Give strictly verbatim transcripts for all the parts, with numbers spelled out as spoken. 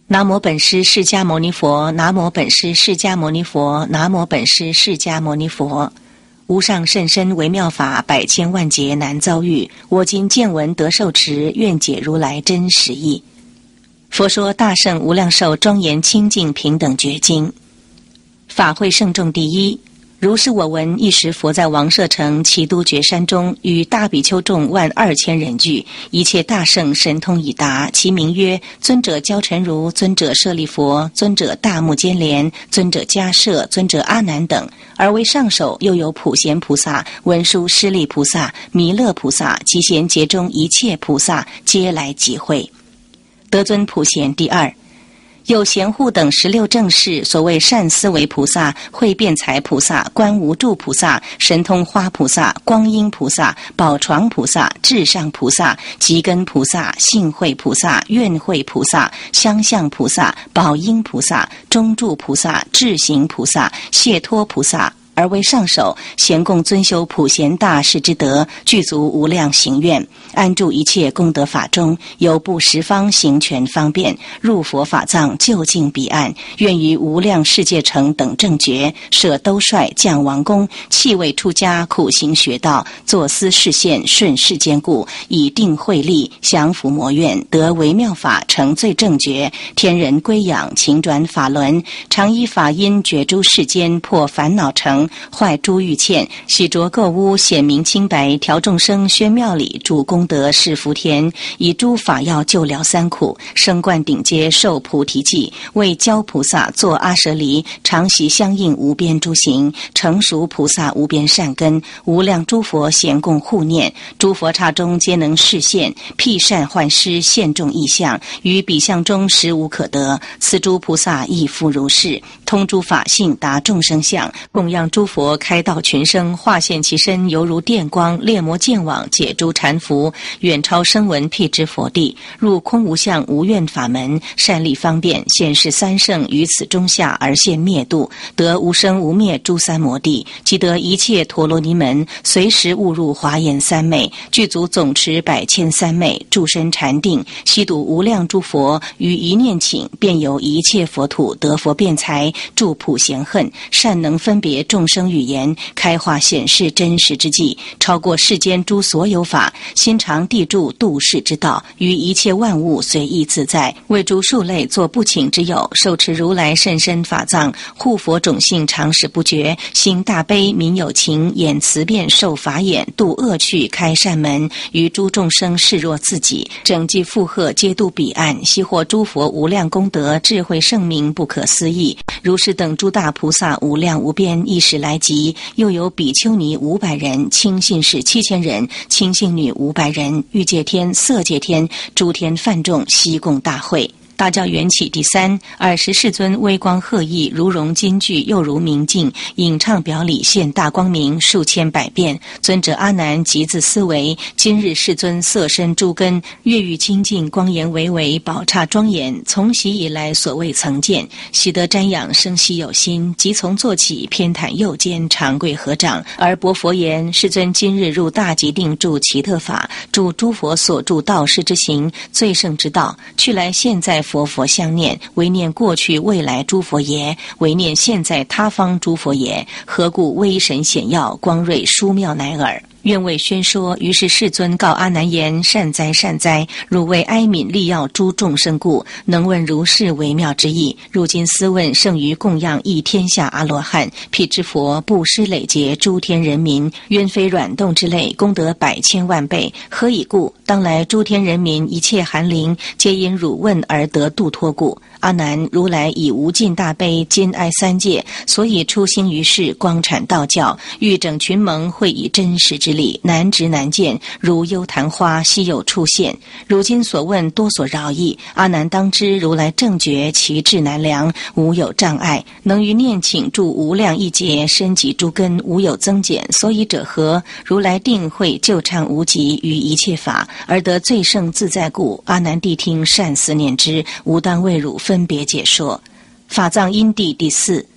南无本师释迦牟尼佛，南无本师释迦牟尼佛，南无本师释迦牟尼佛。无上甚深微妙法，百千万劫难遭遇。我今见闻得受持，愿解如来真实义。佛说大圣无量寿庄严清净平等觉经。法会圣众第一。如是我闻，一时佛在王舍城齐都觉山中，与大比丘众万二千人聚，一切大圣神通已达，其名曰尊者焦陈如、尊者舍利佛、尊者大目犍连、尊者迦摄、尊者阿难等。而为上首又有普贤菩萨、文殊师利菩萨、弥勒菩萨及贤劫中一切菩萨，皆来集会。得尊普贤第二。有贤护等十六正士，所谓善思维菩萨、慧辩才菩萨、观无住菩萨、神通花菩萨、光阴菩萨、宝床菩萨、至上菩萨、吉根菩萨、信慧菩萨、愿慧菩萨、相向菩萨、宝音菩萨、中住菩萨、智行菩萨、解脱菩萨。而为上首，咸共尊修普贤大士之德，具足无量行愿，安住一切功德法中，由布十方行权方便，入佛法藏，就近彼岸。愿于无量世界城等正觉，舍兜率，降王宫，弃位出家，苦行学道，作思示现，顺世间故，以定慧力，降伏魔怨，得微妙法，成最正觉，天人归仰，勤转法轮，常依法因觉诸世间，破烦恼城，坏诸欲欠，洗濯垢污，显明清白，调众生，宣妙理，主功德，是福田，以诸法药救疗三苦，升灌顶阶，受菩提记，为教菩萨作阿舍离，常习相应无边诸行，成熟菩萨无边善根，无量诸佛咸共护念，诸佛刹中皆能示现，辟善幻施，现众异象，于彼相中实无可得。此诸菩萨亦复如是，通诸法性，达众生相，供养诸佛开道群生，化现其身，犹如电光，猎魔见网，解诸缠缚，远超声闻辟支佛地，入空无相无愿法门，善利方便，现世三圣于此中下而现灭度，得无生无灭诸三摩地，即得一切陀罗尼门，随时误入华严三昧，具足总持百千三昧，住身禅定，悉睹无量诸佛，于一念请，便由一切佛土得佛辩才，住普贤恨，善能分别众生语言，开化显示真实之际，超过世间诸所有法，心常地住度世之道，于一切万物随意自在，为诸数类作不请之友，受持如来甚深法藏，护佛种性常时不绝，行大悲民有情，演慈辩受法眼，度恶趣开善门，于诸众生视若自己，整济负荷皆度彼岸，悉获诸佛无量功德，智慧圣明不可思议。如是等诸大菩萨无量无边，一时来集，又有比丘尼五百人，清信士七千人，清信女五百人，欲界天、色界天、诸天梵众悉共大会。大教缘起第三。尔时世尊威光赫熠，如融金具，又如明镜，引唱表里，现大光明，数千百变。尊者阿难即自思维，今日世尊色身诸根，月欲清净，光颜巍巍，宝刹庄严，从昔以来所未曾见。喜得瞻仰，生希有心，即从坐起，偏袒右肩，长跪合掌，而薄佛言：世尊今日入大寂定，住奇特法，住诸佛所住道师之行，最胜之道，去来现在佛佛相念，唯念过去未来诸佛也，唯念现在他方诸佛也，何故威神显耀，光瑞殊妙乃尔。愿为宣说。于是世尊告阿难言：善哉善哉，汝为哀悯利要诸众生故，能问如是微妙之意。如今思问，胜于供养一天下阿罗汉，辟支佛布施累劫诸天人民，冤非软动之类，功德百千万倍。何以故？当来诸天人民一切寒灵，皆因汝问而得度脱故。阿难，如来以无尽大悲，兼哀三界，所以出兴于世，光阐道教，欲整群盟，会以真实之理，难执难见，如幽昙花，稀有出现。如今所问多所饶益，阿难当知，如来正觉其智难量，无有障碍，能于念请住无量亿劫，深及诸根，无有增减。所以者何？如来定会救畅无极于一切法，而得最胜自在故。阿难谛听，善思念之，无当为汝分别解说。法藏因地第四。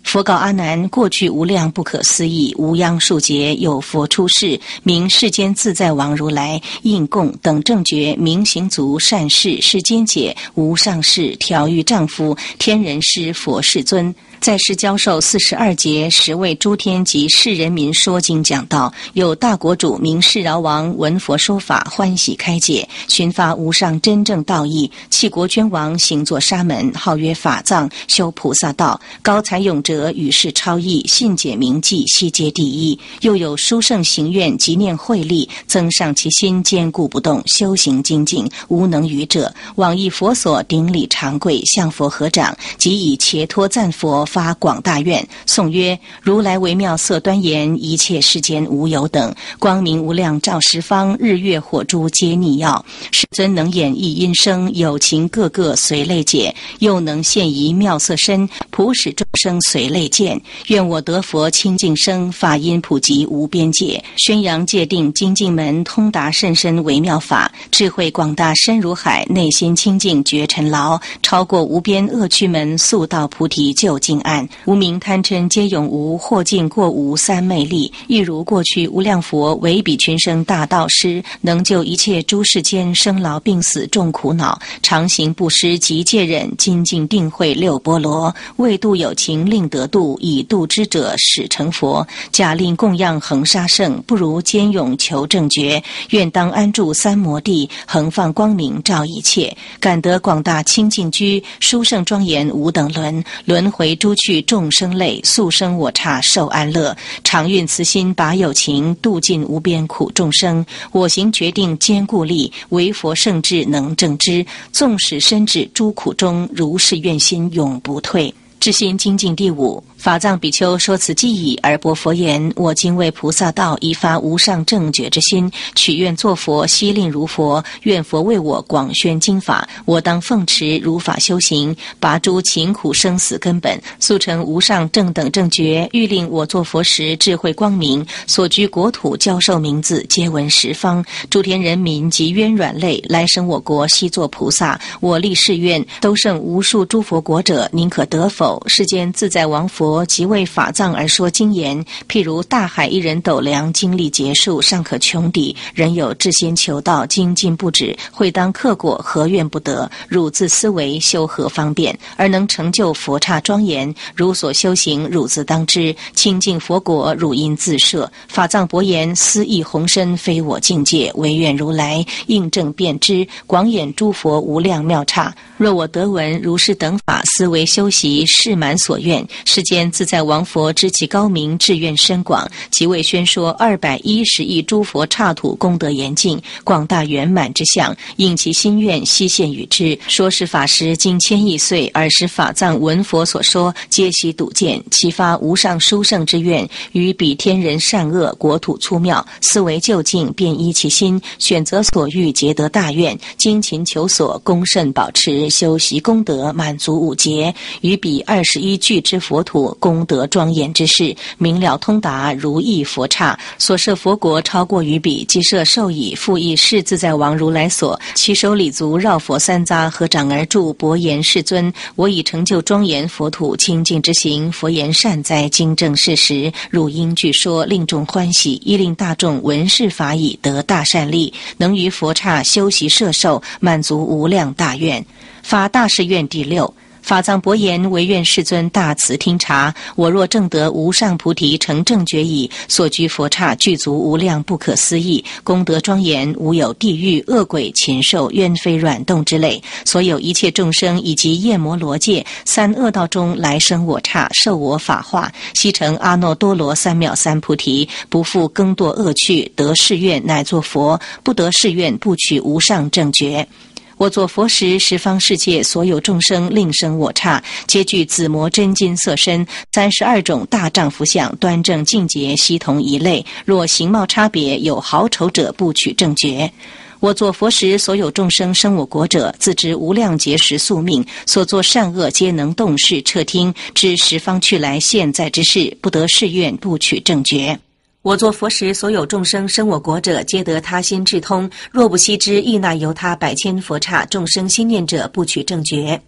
佛告阿难：过去无量不可思议，无央数劫有佛出世，名世间自在王如来，应供等正觉，明行足善事世间解，无上士调御丈夫，天人师佛世尊。在世教授四十二节，十为诸天及世人民说经讲道。有大国主名世饶王，闻佛说法，欢喜开解，寻发无上真正道义。弃国捐王，行作沙门，号曰法藏，修菩萨道。高才勇者，与世超逸，信解明记，悉皆第一。又有殊胜行愿，即念慧力，增上其心，坚固不动，修行精进，无能愚者。往诣佛所，顶礼长跪，向佛合掌，即以切托赞佛，发广大愿，颂曰：如来微妙色端严，一切世间无有等，光明无量照十方，日月火珠皆逆耀。世尊能演绎音声，有情个个随类解，又能现仪妙色身，普使众生随类见。愿我得佛清净生，法音普及无边界，宣扬戒定精进门，通达甚深微妙法，智慧广大深如海，内心清净觉尘劳，超过无边恶趣门，速到菩提究竟岸。无明贪嗔皆永无，或尽过无三昧力。亦如过去无量佛为彼群生大道师，能救一切诸世间生老病死众苦恼，常行布施及戒忍，精进定慧六波罗，为度有情令得度，以度之者始成佛。假令供养恒沙圣，不如坚勇求正觉。愿当安住三摩地，恒放光明照一切，感得广大清净居，殊胜庄严无等伦，轮回诸去众生类，速生我刹受安乐。常运慈心拔有情，度尽无边苦众生。我行决定坚固力，唯佛圣智能正知。纵使身至诸苦中，如是愿心永不退。至心精进第五。法藏比丘说此记已，而钵佛言：我今为菩萨道，已发无上正觉之心，许愿作佛，悉令如佛。愿佛为我广宣经法，我当奉持如法修行，拔诸勤苦生死根本，速成无上正等正觉。欲令我作佛时，智慧光明，所居国土教授名字，皆闻十方。诸天人民及冤软类，来生我国悉作菩萨。我立誓愿，都胜无数诸佛国者，宁可得否？世间自在王佛即为法藏而说经言，譬如大海一人斗量，精力结束，尚可穷抵，人有至心求道，精进不止，会当克果，何怨不得？汝自思维，修何方便，而能成就佛刹庄严？汝所修行，汝自当知，清净佛果，汝应自摄。法藏伯言：思意宏深，非我境界，唯愿如来应正遍知，广演诸佛无量妙刹。若我得闻如是等法，思维修习，誓满所愿。世间自在王佛知其高明，志愿深广，即为宣说二百一十亿诸佛刹土功德严尽，广大圆满之相，应其心愿，悉现与之。说是法时经千亿岁，尔时法藏闻佛所说，皆悉睹见，其发无上殊胜之愿，于彼天人善恶，国土粗妙，思维究竟，便依其心，选择所欲，结得大愿，精勤求索，恭慎保持，修习功德，满足五劫，于彼二十一具之佛土，功德庄严之事，明了通达，如意佛刹。所设佛国超过于彼，即设受以复以是自在王如来所。其手礼足绕佛三匝，合掌而住，薄言：世尊，我已成就庄严佛土清净之行。佛言：善哉，经正事实，汝应具说，令众欢喜，亦令大众闻是法已，得大善利，能于佛刹修习摄受，满足无量大愿。发大誓愿第六。法藏伯言：唯愿世尊大慈听察，我若正得无上菩提成正觉已，所居佛刹具足无量不可思议，功德庄严，无有地狱恶鬼禽兽冤非软动之类，所有一切众生以及夜摩罗界三恶道中来生我刹，受我法化，悉成阿耨多罗三藐三菩提，不复更堕恶趣，得誓愿乃作佛，不得誓愿不取无上正觉。我作佛时，十方世界所有众生令生我刹，皆具紫磨真金色身，三十二种大丈夫相，端正净洁，悉同一类。若形貌差别，有好丑者，不取正觉。我作佛时，所有众生生我国者，自知无量劫时宿命，所作善恶皆能动视彻听，知十方去来现在之事，不得誓愿不取正觉。我作佛时，所有众生生我国者，皆得他心智通，若不悉知，亦乃由他百千佛刹众生心念者，不取正觉。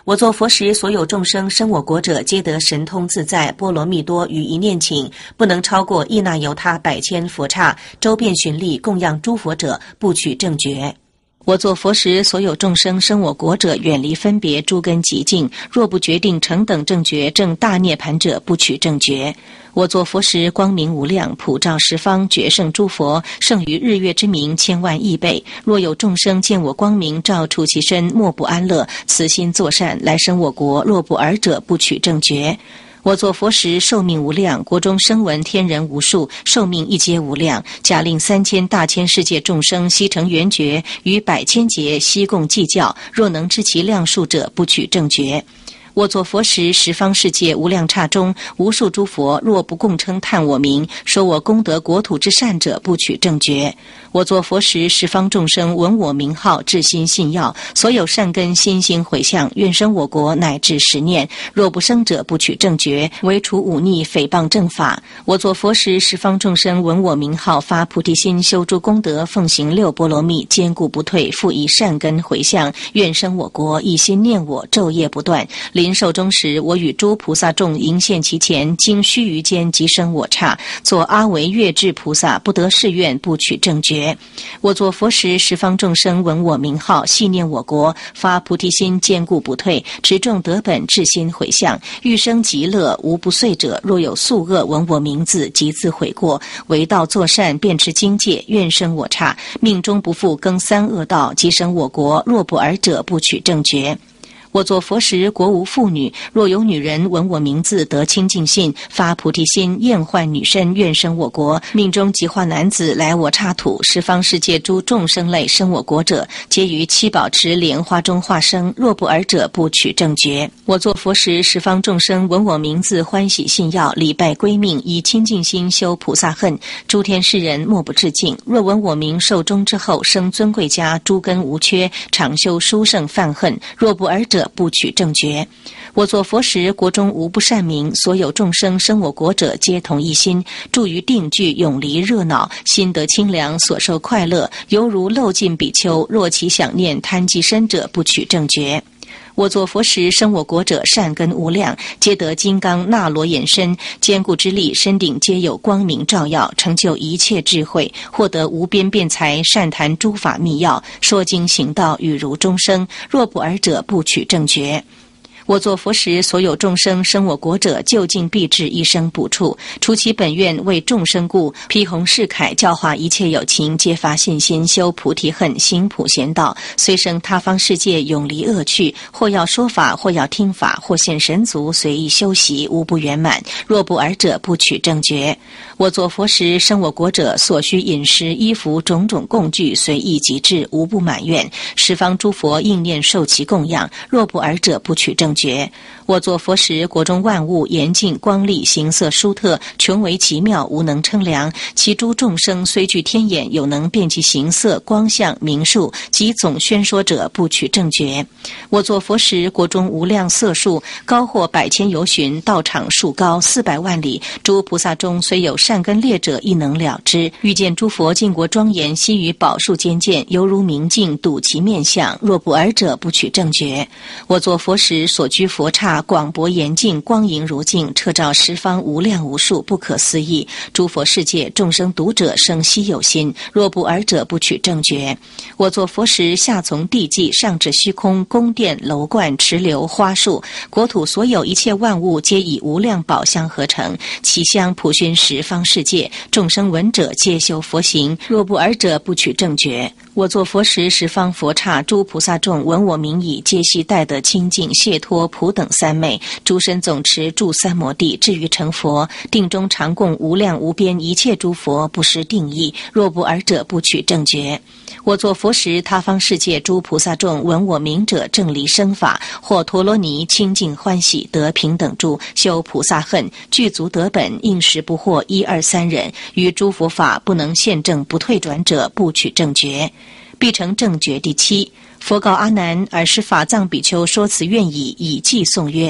我作佛时，所有众生生我国者，皆得神通自在，波罗蜜多于一念请，不能超过意那由他百千佛刹，周遍巡历供养诸佛者，不取正觉。我作佛时，所有众生生我国者，远离分别诸根极境，若不决定成等正觉，正大涅盘者，不取正觉。我作佛时，光明无量，普照十方，决胜诸佛，胜于日月之明千万亿倍。若有众生见我光明照触其身，莫不安乐，慈心作善，来生我国。若不尔者，不取正觉。我作佛时，寿命无量，国中声闻天人无数，寿命一皆无量。假令三千大千世界众生悉成圆觉，于百千劫悉共计较，若能知其量数者，不取正觉。我作佛时，十方世界无量刹中，无数诸佛若不共称叹我名，说我功德国土之善者，不取正觉。我作佛时，十方众生闻我名号，至心信要，所有善根心心回向，愿生我国，乃至十念。若不生者，不取正觉，唯除忤逆诽谤正法。我作佛时，十方众生闻我名号，发菩提心，修诸功德，奉行六波罗蜜，坚固不退，复以善根回向，愿生我国，一心念我，昼夜不断。临寿终时，我与诸菩萨众迎现其前，经须臾间即生我刹，作阿惟越致菩萨，不得誓愿，不取正觉。我作佛时，十方众生闻我名号，系念我国，发菩提心，坚固不退，持众得本，至心回向，欲生极乐，无不遂者。若有宿恶闻我名字，即自悔过，为道作善，便持经戒，愿生我刹，命中不复更三恶道，即生我国。若不尔者，不取正觉。我作佛时，国无妇女，若有女人闻我名字，得清净信，发菩提心，厌患女身，愿生我国。命中即化男子来我刹土，十方世界诸众生类生我国者，皆于七宝池莲花中化生。若不尔者，不取正觉。我作佛时，十方众生闻我名字，欢喜信要，礼拜归命，以清净心修菩萨恨，诸天世人莫不致敬。若闻我名，寿终之后，生尊贵家，诸根无缺，常修殊胜犯恨。若不尔者，不取正觉。我作佛时，国中无不善名，所有众生生我国者，皆同一心，住于定聚，永离热闹，心得清凉，所受快乐，犹如漏尽比丘。若其想念贪积身者，不取正觉。我作佛时，生我国者善根无量，皆得金刚那罗延身，坚固之力，身顶皆有光明照耀，成就一切智慧，获得无边辩才，善谈诸法密要，说经行道，语如钟声。若不尔者，不取正觉。我作佛时，所有众生生我国者，就近必至一生补处，除其本愿为众生故，披弘誓凯，教化一切有情，皆发信心，修菩提恨，行普贤道，虽生他方世界，永离恶趣，或要说法，或要听法，或现神足，随意修习，无不圆满。若不尔者，不取正觉。我作佛时，生我国者，所需饮食衣服种种供具，随意即至，无不满愿。十方诸佛应念受其供养。若不尔者，不取正觉。我作佛时，国中万物严净光丽，形色殊特，穷为奇妙，无能称量。其诸众生虽具天眼，有能辨其形色光相名数，及总宣说者，不取正觉。我作佛时，国中无量色数，高或百千由旬，道场数高四百万里。诸菩萨中虽有善根劣者，亦能了之。遇见诸佛尽国庄严，悉于宝树间见，犹如明镜，睹其面相。若不尔者，不取正觉。我作佛时，所居佛刹广博严净，光莹如镜，彻照十方无量无数，不可思议。诸佛世界众生读者，生希有心。若不尔者，不取正觉。我作佛时，下从地际，上至虚空，宫殿楼观池流花树，国土所有一切万物，皆以无量宝香合成，其香普熏十方世界，众生闻者，皆修佛行。若不尔者，不取正觉。我作佛时，十方佛刹诸菩萨众闻我名已，皆悉带得清净解脱普等三昧，诸身总持住三摩地，至于成佛。定中常供无量无边一切诸佛，不失定义。若不尔者，不取正觉。我作佛时，他方世界诸菩萨众闻我名者，正离生法，或陀罗尼清净欢喜，得平等住，修菩萨恨，具足得本，应时不惑一二三忍，于诸佛法不能现正不退转者，不取正觉。必成正觉第七。佛告阿难：尔时法藏比丘说此愿已，以偈颂曰：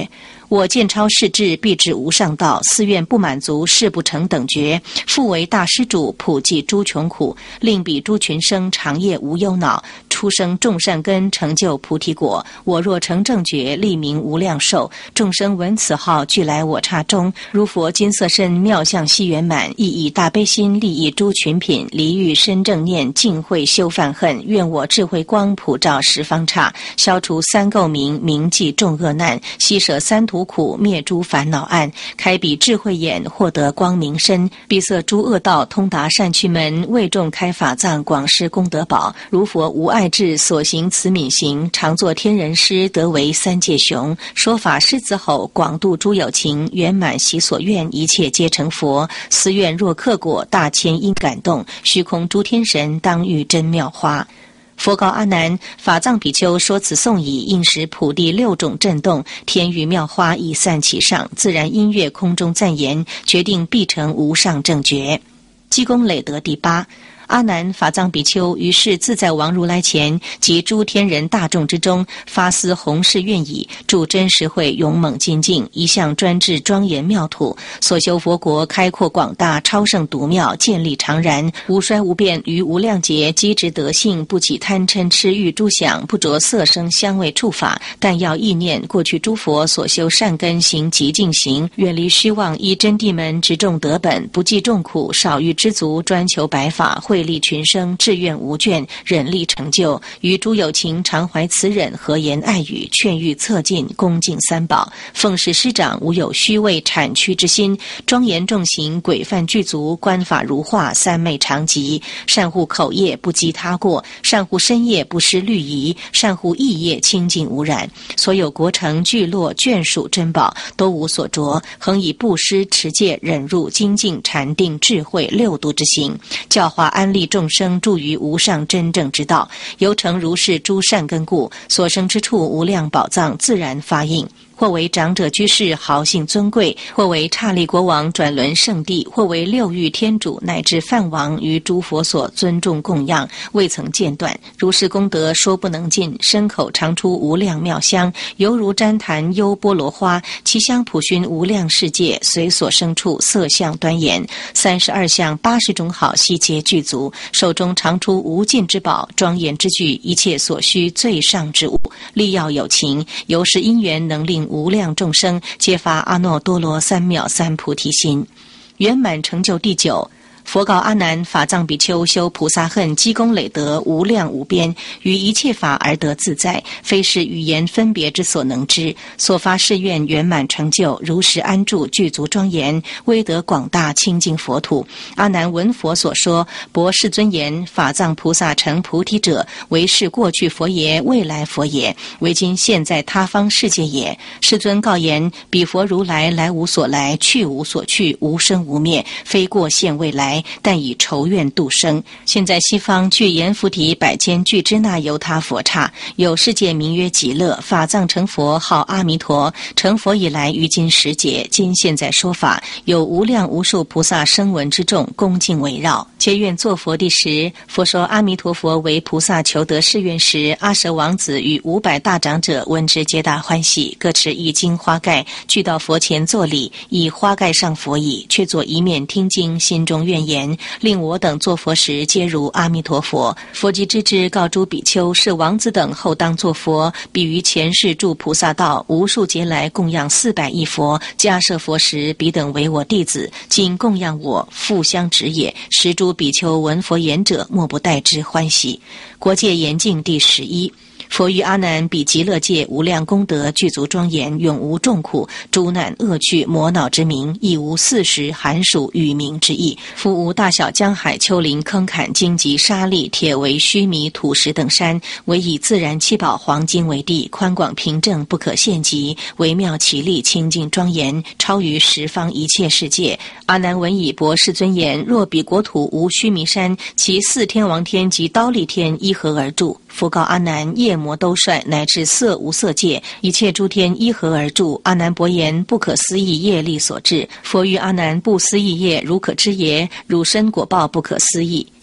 我见超世智，必至无上道。寺院不满足，誓不成等觉。复为大施主，普济诸穷苦，令彼诸群生长夜无忧恼，出生众善根，成就菩提果。我若成正觉，立名无量寿。众生闻此号，俱来我刹中。如佛金色身，妙相悉圆满，亦以大悲心利益诸群品，离欲深正念，净慧修犯恨。愿我智慧光普照十方刹，消除三垢冥，铭记众恶难，悉舍三途苦，灭诸烦恼暗，开彼智慧眼，获得光明身，闭塞诸恶道，通达善趣门，为众开法藏，广施功德宝。如佛无爱智，所行慈悯行，常作天人师，得为三界雄。说法狮子吼，广度诸有情，圆满其所愿，一切皆成佛。思愿若克果，大千因感动，虚空诸天神当遇真妙花。佛告阿难：法藏比丘说此颂已，应使普地六种震动，天雨妙花已散其上，自然音乐空中赞言，决定必成无上正觉。积功累德第八。阿难，法藏比丘于是自在王如来前及诸天人大众之中，发思弘誓愿已，助真实会勇猛精进，一向专制庄严妙土，所修佛国开阔广大，超胜独妙，建立常然，无衰无变，于无量劫积植德性，不起贪嗔痴欲诸想，不着色声香味触法，但要意念过去诸佛所修善根行极尽行，远离虚妄，依真谛门直种德本，不计众苦，少欲知足，专求白法，惠利群生，志愿无倦，忍力成就。于诸有情常怀慈忍，和言爱语，劝喻策进，恭敬三宝，奉事师长，无有虚伪谄曲之心，庄严重行，规范具足，观法如画，三昧常吉。善护口业，不积他过；善护身业，不失律仪；善护意业，清净无染。所有国城聚落眷属珍宝，都无所着，恒以布施持戒忍辱精进禅定智慧六度之行，教化安利众生，助于无上真正之道。由成如是诸善根故，所生之处无量宝藏自然发应。或为长者居士豪姓尊贵，或为刹利国王转轮圣地，或为六欲天主乃至梵王，于诸佛所尊重供养，未曾间断。如是功德说不能尽，身口常出无量妙香，犹如旃檀优波罗花，其香普熏无量世界，随所生处色相端严。三十二相八十种好悉皆具足，手中常出无尽之宝，庄严之具，一切所需最上之物，利要有情，由是因缘能令无量众生皆发阿耨多罗三藐三菩提心。圆满成就第九。佛告阿难：法藏比丘修菩萨恨，积功累德，无量无边，于一切法而得自在，非是语言分别之所能知。所发誓愿圆满成就，如实安住，具足庄严，威德广大，清净佛土。阿难闻佛所说，博世尊言：法藏菩萨成菩提者，为是过去佛也，未来佛也，为今现在他方世界也。世尊告言：彼佛如来来无所来，去无所去，无生无灭，非过现未来，但以仇怨度生。现在西方具阎浮提百千具支那由他佛刹，有世界名曰极乐，法藏成佛号阿弥陀。成佛以来，于今十劫，今现在说法，有无量无数菩萨声闻之众恭敬围绕，皆愿作佛第十。佛说阿弥陀佛为菩萨求得誓愿时，阿舍王子与五百大长者闻之皆大欢喜，各持一金花盖，俱到佛前作礼，以花盖上佛椅，却坐一面听经，心中愿言：令我等作佛时，皆如阿弥陀佛。佛即知之，告诸比丘：是王子等后当作佛，彼于前世住菩萨道，无数劫来供养四百亿佛，迦设佛时，彼等为我弟子，今供养我，复相指也。十诸比丘闻佛言者，莫不代之欢喜。国界严净第十一。佛于阿难彼极乐界无量功德具足庄严，永无众苦，诸难恶趣魔恼之名，亦无四时寒暑雨鸣之意。复无大小江海丘陵坑坎荆棘沙砾铁围须弥土石等山，唯以自然七宝黄金为地，宽广平正，不可限极，微妙奇丽，清净庄严，超于十方一切世界。阿难闻以博世尊言：若彼国土无须弥山，其四天王天及忉利天依何而住？佛告阿难：夜魔兜率乃至色无色界，一切诸天依何而住？阿难伯言：不可思议业力所致。佛于阿难：不思议业，如可知耶？汝身果报不可思议。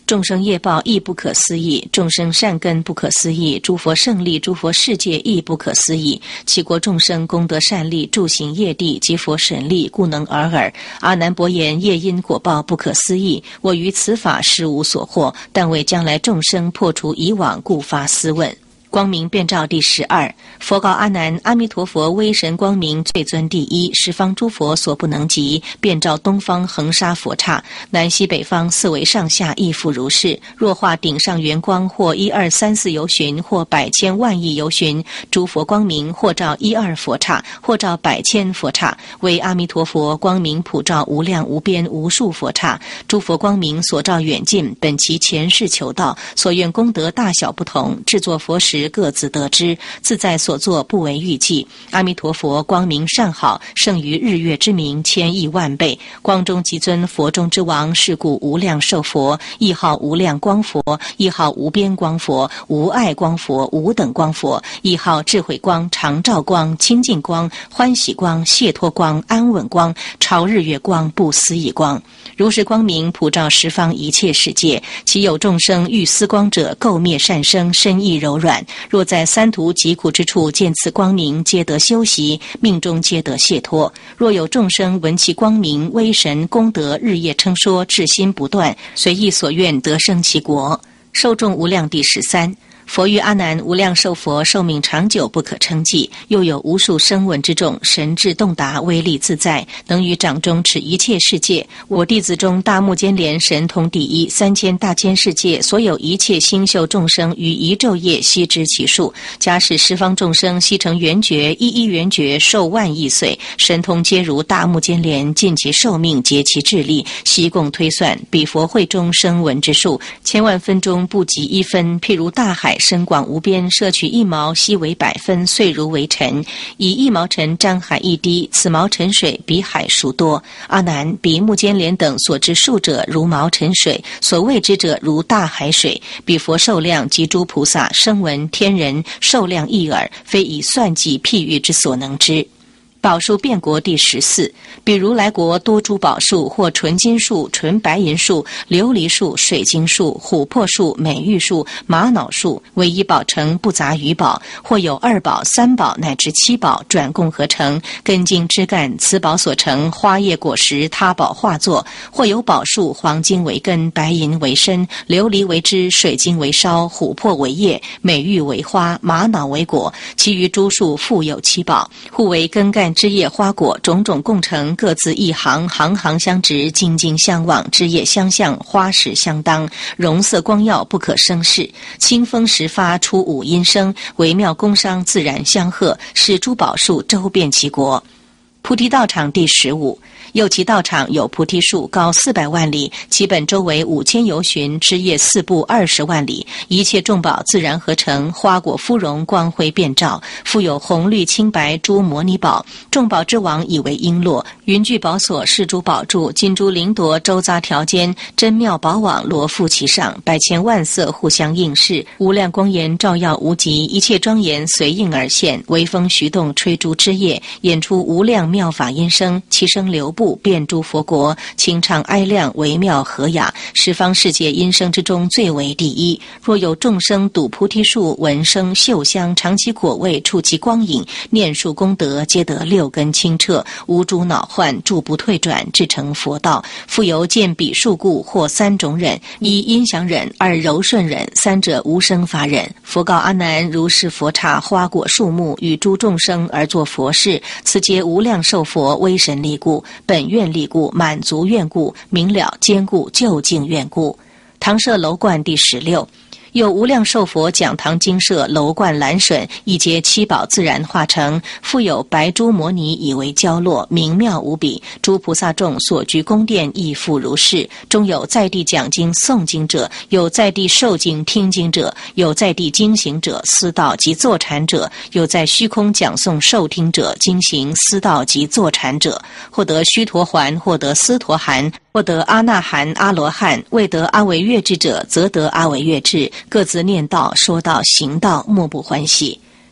众生业报亦不可思议，众生善根不可思议，诸佛胜利，诸佛世界亦不可思议。其国众生功德善利，住行业地及佛神力，故能尔尔。阿难伯言：业因果报不可思议，我于此法实无所获，但为将来众生破除以往，故发思问。光明遍照第十二，佛告阿难：阿弥陀佛威神光明最尊第一，十方诸佛所不能及，遍照东方恒沙佛刹，南西北方四维上下亦复如是。若化顶上圆光，或一二三四由旬，或百千万亿由旬，诸佛光明或照一二佛刹，或照百千佛刹，为阿弥陀佛光明普照无量无边无数佛刹。诸佛光明所照远近，本其前世求道，所愿功德大小不同，制作佛时各自得知，自在所作不为预计。阿弥陀佛光明善好，胜于日月之明千亿万倍。光中极尊，佛中之王，是故无量寿佛，亦号无量光佛，亦号无边光佛，无碍光佛，无等光佛，亦号智慧光、常照光、清净光、欢喜光、解脱光、安稳光、超日月光、不思议光。如是光明普照十方一切世界，其有众生欲思光者，垢灭善生，身意柔软。若在三途疾苦之处见此光明，皆得修习，命中皆得解脱。若有众生闻其光明威神功德日夜称说，至心不断，随意所愿得生其国。受众无量第十三。佛于阿难：无量寿佛寿命长久不可称计，又有无数声闻之众，神智洞达，威力自在，能于掌中持一切世界。我弟子中大目犍连神通第一，三千大千世界所有一切星宿众生于一昼夜悉知其数。假使十方众生悉成圆觉，一一圆觉寿万亿岁，神通皆如大目犍连，尽其寿命，竭其智力，悉共推算，彼佛会中声闻之数，千万分中不及一分。譬如大海深广无边，摄取一毛，悉为百分，遂如为尘。以一毛尘沾海一滴，此毛尘水比海孰多？阿难，彼目犍连等所知数者如毛尘水，所谓之者如大海水。彼佛寿量及诸菩萨声闻天人寿量一耳，非以算计譬喻之所能知。宝树遍国第十四，比如来国多诸宝树，或纯金树、纯白银树、琉璃树、水晶树、琥珀树、美玉树、玛瑙树，唯一宝成，不杂余宝；或有二宝、三宝乃至七宝，转共合成，根茎枝干，此宝所成，花叶果实，他宝化作；或有宝树，黄金为根，白银为身，琉璃为枝，水晶为梢，琥珀为叶，美玉为花，玛瑙为果，其余诸树复有七宝，互为根干枝叶花果，种种共成，各自一行，行行相直，茎茎相望，枝叶相向，花实相当，容色光耀，不可生视。清风时发，出五音声，微妙工商，自然相和，使诸宝树周遍其国。菩提道场第十五。又其道场有菩提树，高四百万里，其本周围五千由旬，枝叶四部二十万里，一切众宝自然合成，花果芙蓉，光辉遍照，复有红绿青白诸摩尼宝，众宝之王以为璎珞，云具宝所饰诸宝柱，金珠灵铎周匝条间，真妙宝网罗覆其上，百千万色互相映饰，无量光颜照耀无极，一切庄严随应而现，微风徐动吹诸枝叶，演出无量妙法音声，其声流布遍诸佛国，清畅哀亮，微妙和雅，十方世界音声之中最为第一。若有众生睹菩提树，闻声嗅香，尝其果味，触其光影，念数功德，皆得六根清澈，无诸恼患，住不退转，至成佛道。复由见彼树故，或三种忍：一音响忍，二柔顺忍，三者无生法忍。佛告阿难：如是佛刹花果树木，与诸众生而作佛事，此皆无量寿佛威神力故，本愿力故，满足愿故，明了坚固究竟愿故。唐舍楼观第十六。有无量寿佛讲堂精舍楼观栏笋，一皆七宝自然化成，复有白珠摩尼以为交落，明妙无比。诸菩萨众所居宫殿亦复如是，中有在地讲经诵经者，有在地受经听经者，有在地经行者思道及坐禅者，有在虚空讲诵受听者经行思道及坐禅者，或得须陀洹，或得斯陀含，或得阿那含阿罗汉，未得阿惟越致者则得阿惟越致，各自念道说道行道，莫不欢喜。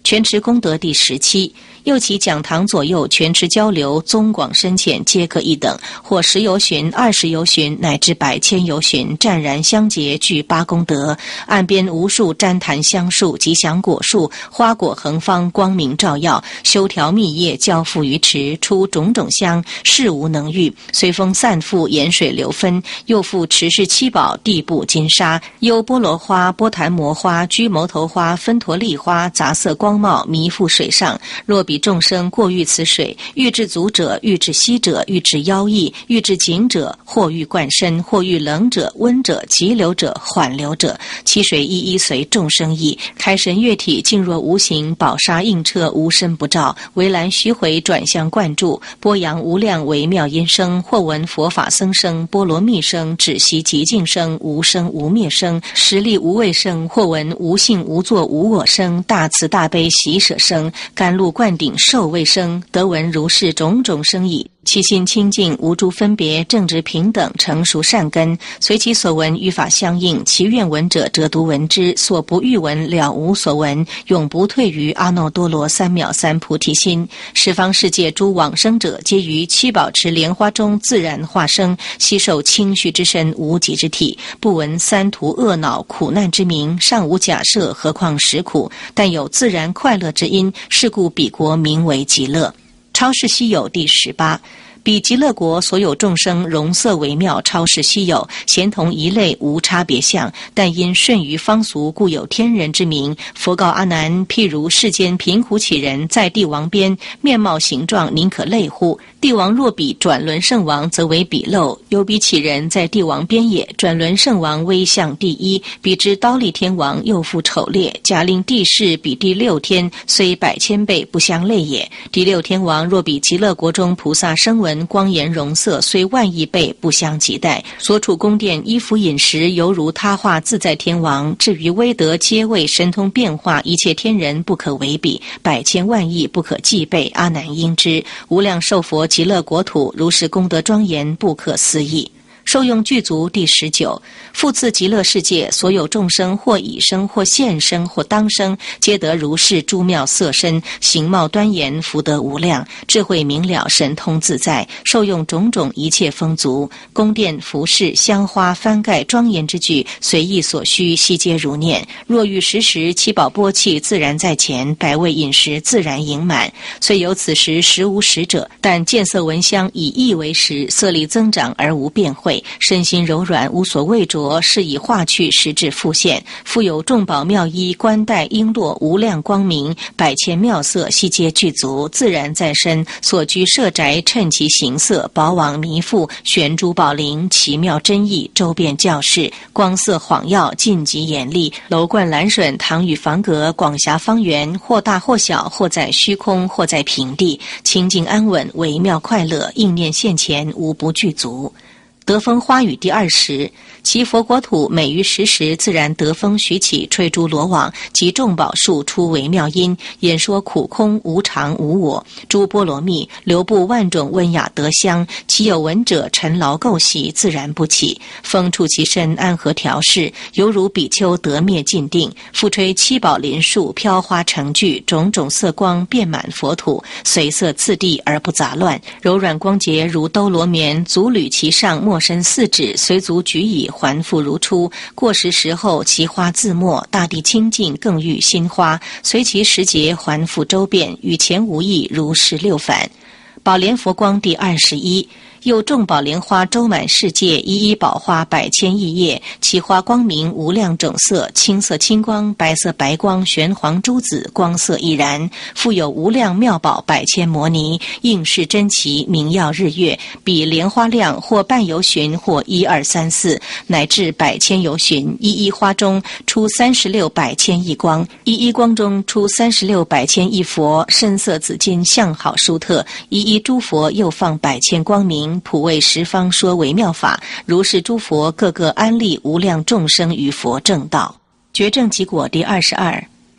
全持功德第十七。又其讲堂左右全持交流，宗广深浅皆各一等，或十由旬、二十由旬，乃至百千由旬，湛然相结，具八功德。岸边无数旃檀香树、吉祥果树，花果横芳，光明照耀，修条密叶，交付于池，出种种香，事无能御。随风散复，沿水流分。又复持世七宝，地布金沙，幽波罗花、波檀摩花、居牟头花、分陀利花，杂色光茂，弥覆水上。若比众生过遇此水，欲至足者，欲至膝者，欲至腰翼，欲至颈者，或欲灌身，或欲冷者、温者、急流者、缓流者，其水一一随众生意。开神悦体，静若无形，宝沙映彻，无身不照。围栏须回，转向灌注，波扬无量微妙音声，或闻佛法僧声，波罗蜜声，止息极静声，无生无灭声，实力无畏声，或闻无性无作无我声，大慈大悲喜舍声，甘露灌顶受味声，得闻如是种种声已。其心清净，无诸分别，正直平等，成熟善根，随其所闻与法相应，其愿闻者则独闻之，所不欲闻了无所闻，永不退于阿耨多罗三藐三菩提心。十方世界诸往生者，皆于七宝池莲花中自然化生，悉受清虚之身，无己之体，不闻三途恶恼苦难之名，尚无假设，何况实苦，但有自然快乐之因，是故彼国名为极乐。超世稀有第十八。彼极乐国所有众生容色微妙，超世稀有，咸同一类，无差别相，但因顺于方俗，故有天人之名。佛告阿难：譬如世间贫苦乞人，在帝王边，面貌形状，宁可类乎？帝王若比转轮圣王，则为比陋；有比乞人，在帝王边也，转轮圣王威相第一，比之刀立天王又复丑劣。假令帝释比第六天，虽百千倍，不相类也。第六天王若比极乐国中菩萨声闻光颜容色，虽万亿倍，不相及待。所处宫殿衣服饮食，犹如他化自在天王。至于威德皆位神通变化，一切天人不可为比，百千万亿不可计备。阿难应知，无量寿佛极乐国土，如是功德庄严，不可思议。受用具足第十九。复次极乐世界所有众生，或已生，或现生，或当生，皆得如是诸妙色身，形貌端严，福德无量，智慧明了，神通自在，受用种种一切丰足。宫殿服饰香花幡盖庄严之具，随意所需，悉皆如念。若欲食时，七宝钵器自然在前，百味饮食自然盈满。虽有此时食无食者，但见色闻香以意为食，色力增长而无变慧，身心柔软，无所畏着，是以化去，实质复现。复有众宝妙衣，冠带璎珞，无量光明，百千妙色，悉皆具足，自然在身。所居舍宅，趁其形色，宝网弥覆，悬珠宝铃，奇妙真意，周遍教室，光色晃耀，尽极严厉。楼观栏楯，堂宇房阁，广狭方圆，或大或小，或在虚空，或在平地，清净安稳，微妙快乐，应念现前，无不具足。得风花雨第二十。其佛国土每于时时自然得风徐起，吹诸罗网，及众宝树出微妙音，演说苦空无常无我。诸波罗蜜流布万种温雅德香，其有闻者尘劳垢习，自然不起。风触其身，安和调适，犹如比丘得灭尽定。复吹七宝林树，飘花成聚，种种色光遍满佛土，随色次第而不杂乱，柔软光洁如兜罗棉，足履其上，没身四指，随足举以还复如初。过时时后，其花自没，大地清净，更遇新花，随其时节还复周遍，与前无异，如是六返。宝莲佛光第二十一。又众宝莲花周满世界，一一宝花百千亿叶，其花光明无量种色，青色青光，白色白光，玄黄珠子，光色亦然。复有无量妙宝百千摩尼，应是珍奇，明耀日月，比莲花量或半由旬，或一二三四，乃至百千由旬。一一花中出三十六百千亿光，一一光中出三十六百千亿佛，深色紫金，相好殊特。一一诸佛又放百千光明，普为十方说微妙法，如是诸佛个个安立无量众生于佛正道。觉证集果第二十二。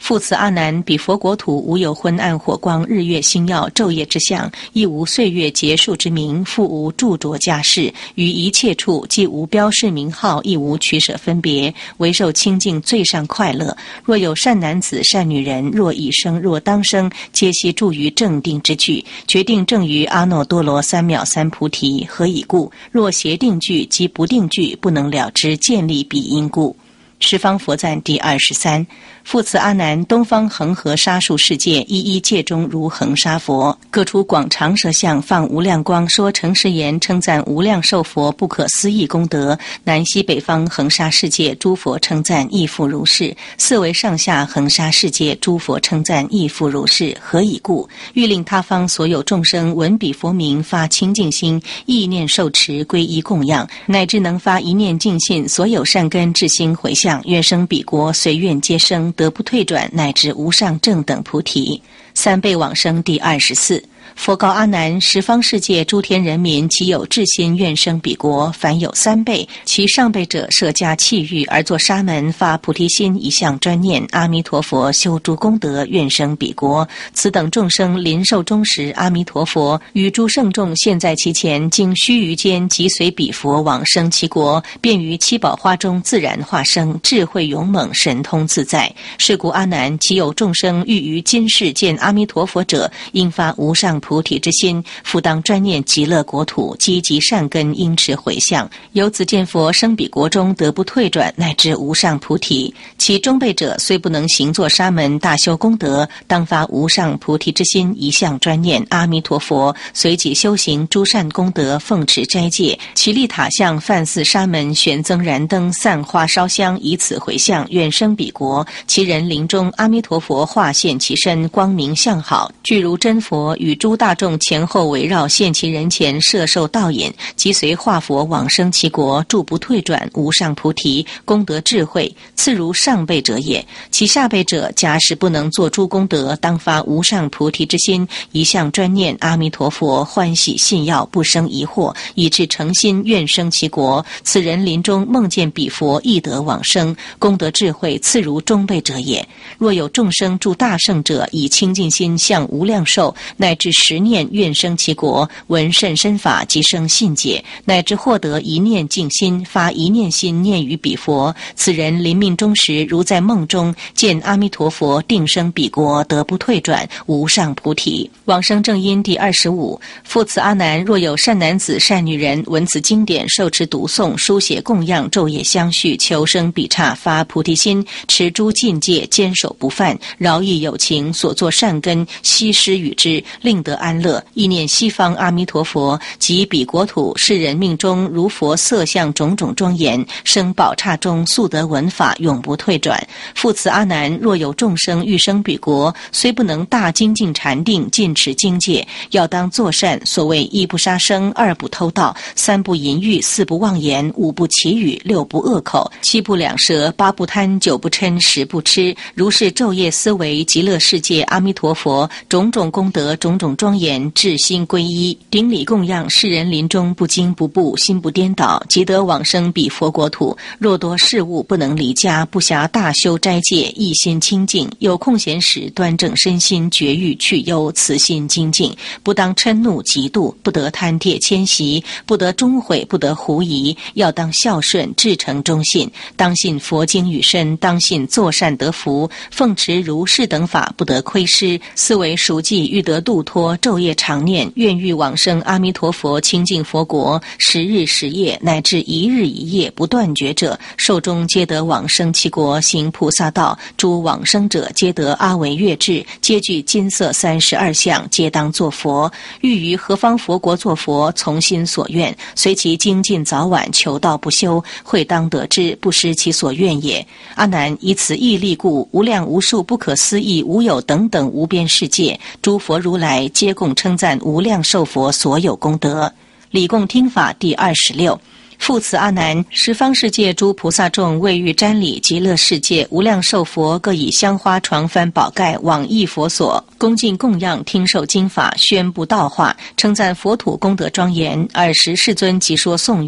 复此阿难，彼佛国土无有昏暗火光、日月星耀、昼夜之相，亦无岁月结束之名，复无著着家事，于一切处既无标示名号，亦无取舍分别，唯受清净最上快乐。若有善男子、善女人，若已生，若当生，皆悉住于正定之具，决定正于阿耨多罗三藐三菩提。何以故？若邪定具及不定具，不能了知建立彼因故。十方佛赞第二十三。复此阿难，东方恒河沙数世界，一一界中如恒沙佛，各出广长舌相，放无量光，说诚实言，称赞无量寿佛不可思议功德。南西北方恒沙世界，诸佛称赞亦复如是。四维上下恒沙世界，诸佛称赞亦复如是。何以故？欲令他方所有众生闻彼佛名，发清净心，意念受持，皈依供养，乃至能发一念净信，所有善根至心回向，愿生彼国，随愿皆生，得不退转，乃至无上正等菩提。三倍往生第二十四。佛告阿难：十方世界诸天人民，其有至心愿生彼国，凡有三辈，其上辈者设家器欲，而作沙门，发菩提心，一向专念阿弥陀佛，修诸功德，愿生彼国。此等众生临寿终时，阿弥陀佛与诸圣众现在其前，经须臾间，即随彼佛往生其国，便于七宝花中自然化生，智慧勇猛，神通自在。是故阿难，其有众生欲于今世见阿弥陀佛者，应发无上菩提之心，复当专念极乐国土，积极善根，应持回向，由此见佛生彼国中，得不退转，乃至无上菩提。其中辈者虽不能行作沙门，大修功德，当发无上菩提之心，一向专念阿弥陀佛，随己修行诸善功德，奉持斋戒，其立塔像，梵寺沙门，悬增燃灯，散花烧香，以此回向，愿生彼国。其人临终，阿弥陀佛化现其身，光明相好，具如真佛，与诸大众前后围绕，现其人前，摄受道饮，即随化佛往生其国，住不退转，无上菩提，功德智慧，次如上辈者也。其下辈者，假使不能做诸功德，当发无上菩提之心，一向专念阿弥陀佛，欢喜信要，不生疑惑，以致诚心愿生其国。此人临终梦见彼佛，亦得往生，功德智慧，次如中辈者也。若有众生助大圣者，以清净心向无量寿，乃至十念愿生其国，闻甚深法，即生信解，乃至获得一念净心，发一念心念于彼佛。此人临命终时，如在梦中见阿弥陀佛，定生彼国，得不退转，无上菩提。往生正因第二十五。复此阿难，若有善男子、善女人，闻此经典，受持读诵，书写供养，昼夜相续，求生彼刹，发菩提心，持诸禁戒，坚守不犯，饶益有情，所作善根，悉施与之，令得安乐。意念西方阿弥陀佛，及彼国土，世人命中如佛色相种种庄严，生宝刹中，速得闻法，永不退转。复此阿难，若有众生欲生彼国，虽不能大精进禅定，尽持经戒，要当作善。所谓一不杀生，二不偷盗，三不淫欲，四不妄言，五不绮语，六不恶口，七不两舌，八不贪，九不嗔，十不痴。如是昼夜思维极乐世界阿弥陀佛种种功德，种种庄严，至心皈依，顶礼供养，世人临终不惊不怖，心不颠倒，即得往生彼佛国土。若多事物不能离家，不暇大修斋戒，一心清净，有空闲时端正身心，绝欲去忧，慈心精进，不当嗔怒嫉妒，不得贪帖迁徙，不得终悔，不得狐疑，要当孝顺，至诚忠信，当信佛经语身，当信作善得福，奉持如是等法，不得亏失。思维熟记，欲得度脱，昼夜常念，愿欲往生阿弥陀佛清净佛国，十日十夜，乃至一日一夜不断绝者，寿终皆得往生其国，行菩萨道。诸往生者皆得阿惟越智，皆具金色三十二相，皆当作佛。欲于何方佛国作佛，从心所愿，随其精进早晚，求道不休，会当得之，不失其所愿也。阿难，以此义力故，无量无数不可思议无有等等无边世界，诸佛如来皆共称赞无量寿佛所有功德。礼供听法第二十六。复此阿难，十方世界诸菩萨众为欲瞻礼极乐世界无量寿佛，各以香花床幡宝盖往诣佛所，恭敬供养，听受经法，宣布道化，称赞佛土功德庄严。尔时世尊即说颂曰：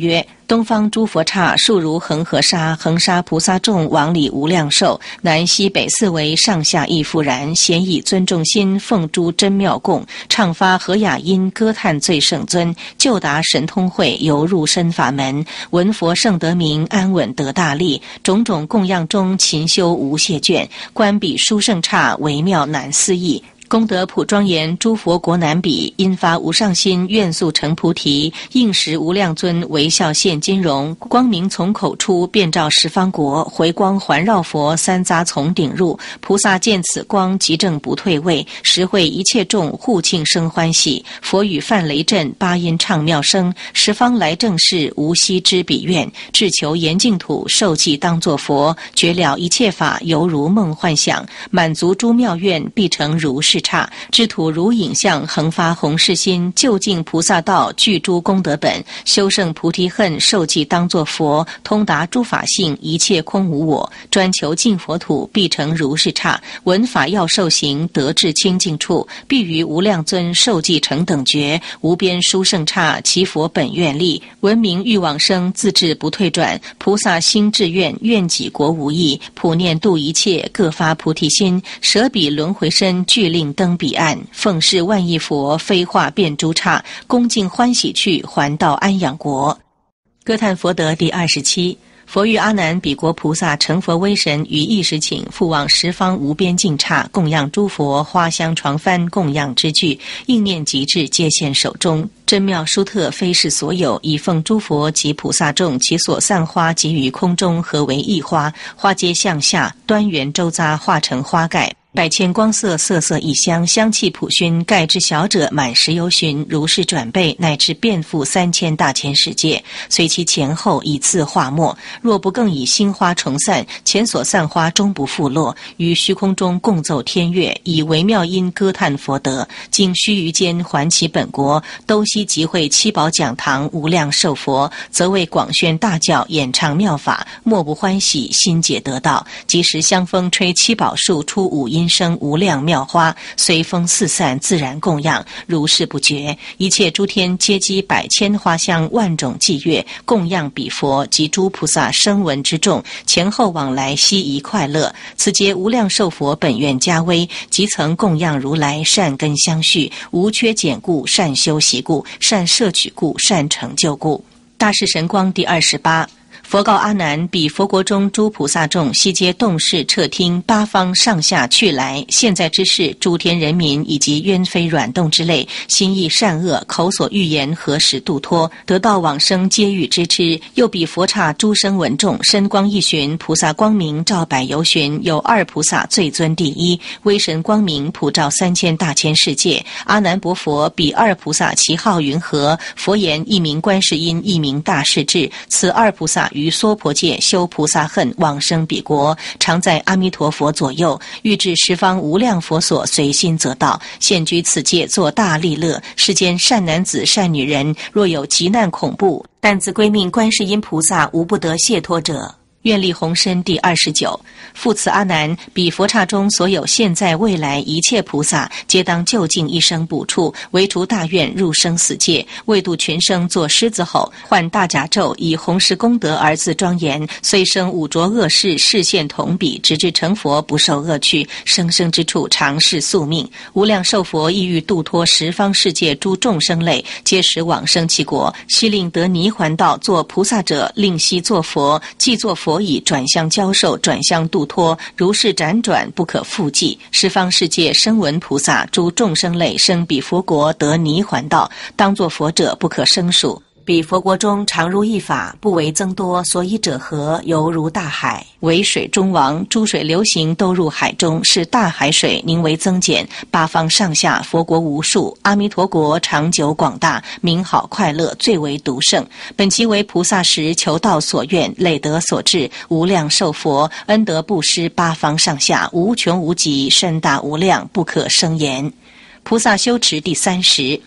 东方诸佛刹数如恒河沙，恒沙菩萨众往里无量寿，南西北四围上下亦复然。咸以尊重心，奉诸真妙供，唱发和雅音，歌叹最圣尊，就达神通会，游入深法门，闻佛圣德名，安稳得大利。种种供养中，勤修无懈倦，观彼殊胜刹，微妙难思议。功德普庄严，诸佛国难比。因发无上心，愿速成菩提。应时无量尊，微笑现金容。光明从口出，遍照十方国。回光环绕佛，三匝从顶入。菩萨见此光，即正不退位。实会一切众，互庆生欢喜。佛语梵雷震，八音唱妙声。十方来正士，无悉知彼愿。至求严净土，受记当作佛。觉了一切法，犹如梦幻想。满足诸妙愿，必成如是刹。知土如影像，恒发弘誓心。究竟菩萨道，具诸功德本。修胜菩提恨，受记当作佛。通达诸法性，一切空无我。专求净佛土，必成如是刹。闻法要受行，得至清净处。必于无量尊，受记成等觉。无边殊胜刹，其佛本愿力。闻名欲往生，自至不退转。菩萨心志愿，愿己国无益。普念度一切，各发菩提心。舍彼轮回身，具令登彼岸。奉事万亿佛，飞化遍诸刹。恭敬欢喜去，还到安养国。歌叹佛德第二十七。佛欲阿难彼国菩萨成佛威神于一时请，复往十方无边净刹，供养诸佛，花香床幡，供养之具，应念极致，皆现手中。真妙殊特，非是所有，以奉诸佛及菩萨众，其所散花及于空中，合为一花，花皆向下，端圆周匝，化成花盖。百千光色，色色异香，香气普熏，盖之小者满十由旬，如是转倍，乃至遍覆三千大千世界，随其前后以次化没。若不更以新花重散，前所散花终不复落。于虚空中共奏天乐，以微妙音歌叹佛德。经须臾间还其本国，兜悉集会七宝讲堂，无量寿佛，则为广宣大教，演唱妙法，莫不欢喜，心解得道。即时香风吹七宝树，出五音生无量妙花，随风四散，自然供养，如是不绝。一切诸天皆积百千花香，万种伎乐，供养彼佛及诸菩萨声闻之众，前后往来悉宜快乐。此皆无量寿佛本愿加威，即曾供养如来，善根相续，无缺减故，善修习故，善摄取故，善成就故。大士神光第二十八。佛告阿难，彼佛国中诸菩萨众，悉皆动视彻听，八方上下去来。现在之事，诸天人民以及冤非软动之类，心意善恶，口所欲言，何时度脱？得道往生，皆欲知之。又彼佛刹诸声闻众，身光一旬，菩萨光明照百由旬。有二菩萨最尊第一，威神光明普照三千大千世界。阿难薄佛，彼二菩萨其号云何？佛言：一名观世音，一名大势至。此二菩萨于娑婆界修菩萨恨，往生彼国，常在阿弥陀佛左右，欲至十方无量佛所，随心则到。现居此界，作大利乐。世间善男子善女人，若有急难恐怖，但自归命观世音菩萨，无不得解脱者。愿力宏深第二十九。复此阿难，彼佛刹中所有现在未来一切菩萨，皆当就近一生补处，唯除大愿入生死界，为度群生作狮子吼，唤大甲咒，以弘誓功德而自庄严。虽生五浊恶世，视现同彼，直至成佛，不受恶趣，生生之处常是宿命。无量寿佛意欲度脱十方世界诸众生类，皆使往生其国，悉令得泥还道，作菩萨者，令悉作佛，既作佛以转相教授，转相度脱，如是辗转不可复计。十方世界声闻菩萨诸众生类，生彼佛国得泥还道，当作佛者不可胜数。彼佛国中常如一法，不为增多，所以者何？犹如大海，为水中王，诸水流行都入海中，是大海水宁为增减。八方上下佛国无数，阿弥陀国长久广大，名好快乐，最为独胜。本其为菩萨时求道所愿，累德所致，无量寿佛恩德布施八方上下，无穷无极，深大无量，不可生言。菩萨修持第三十。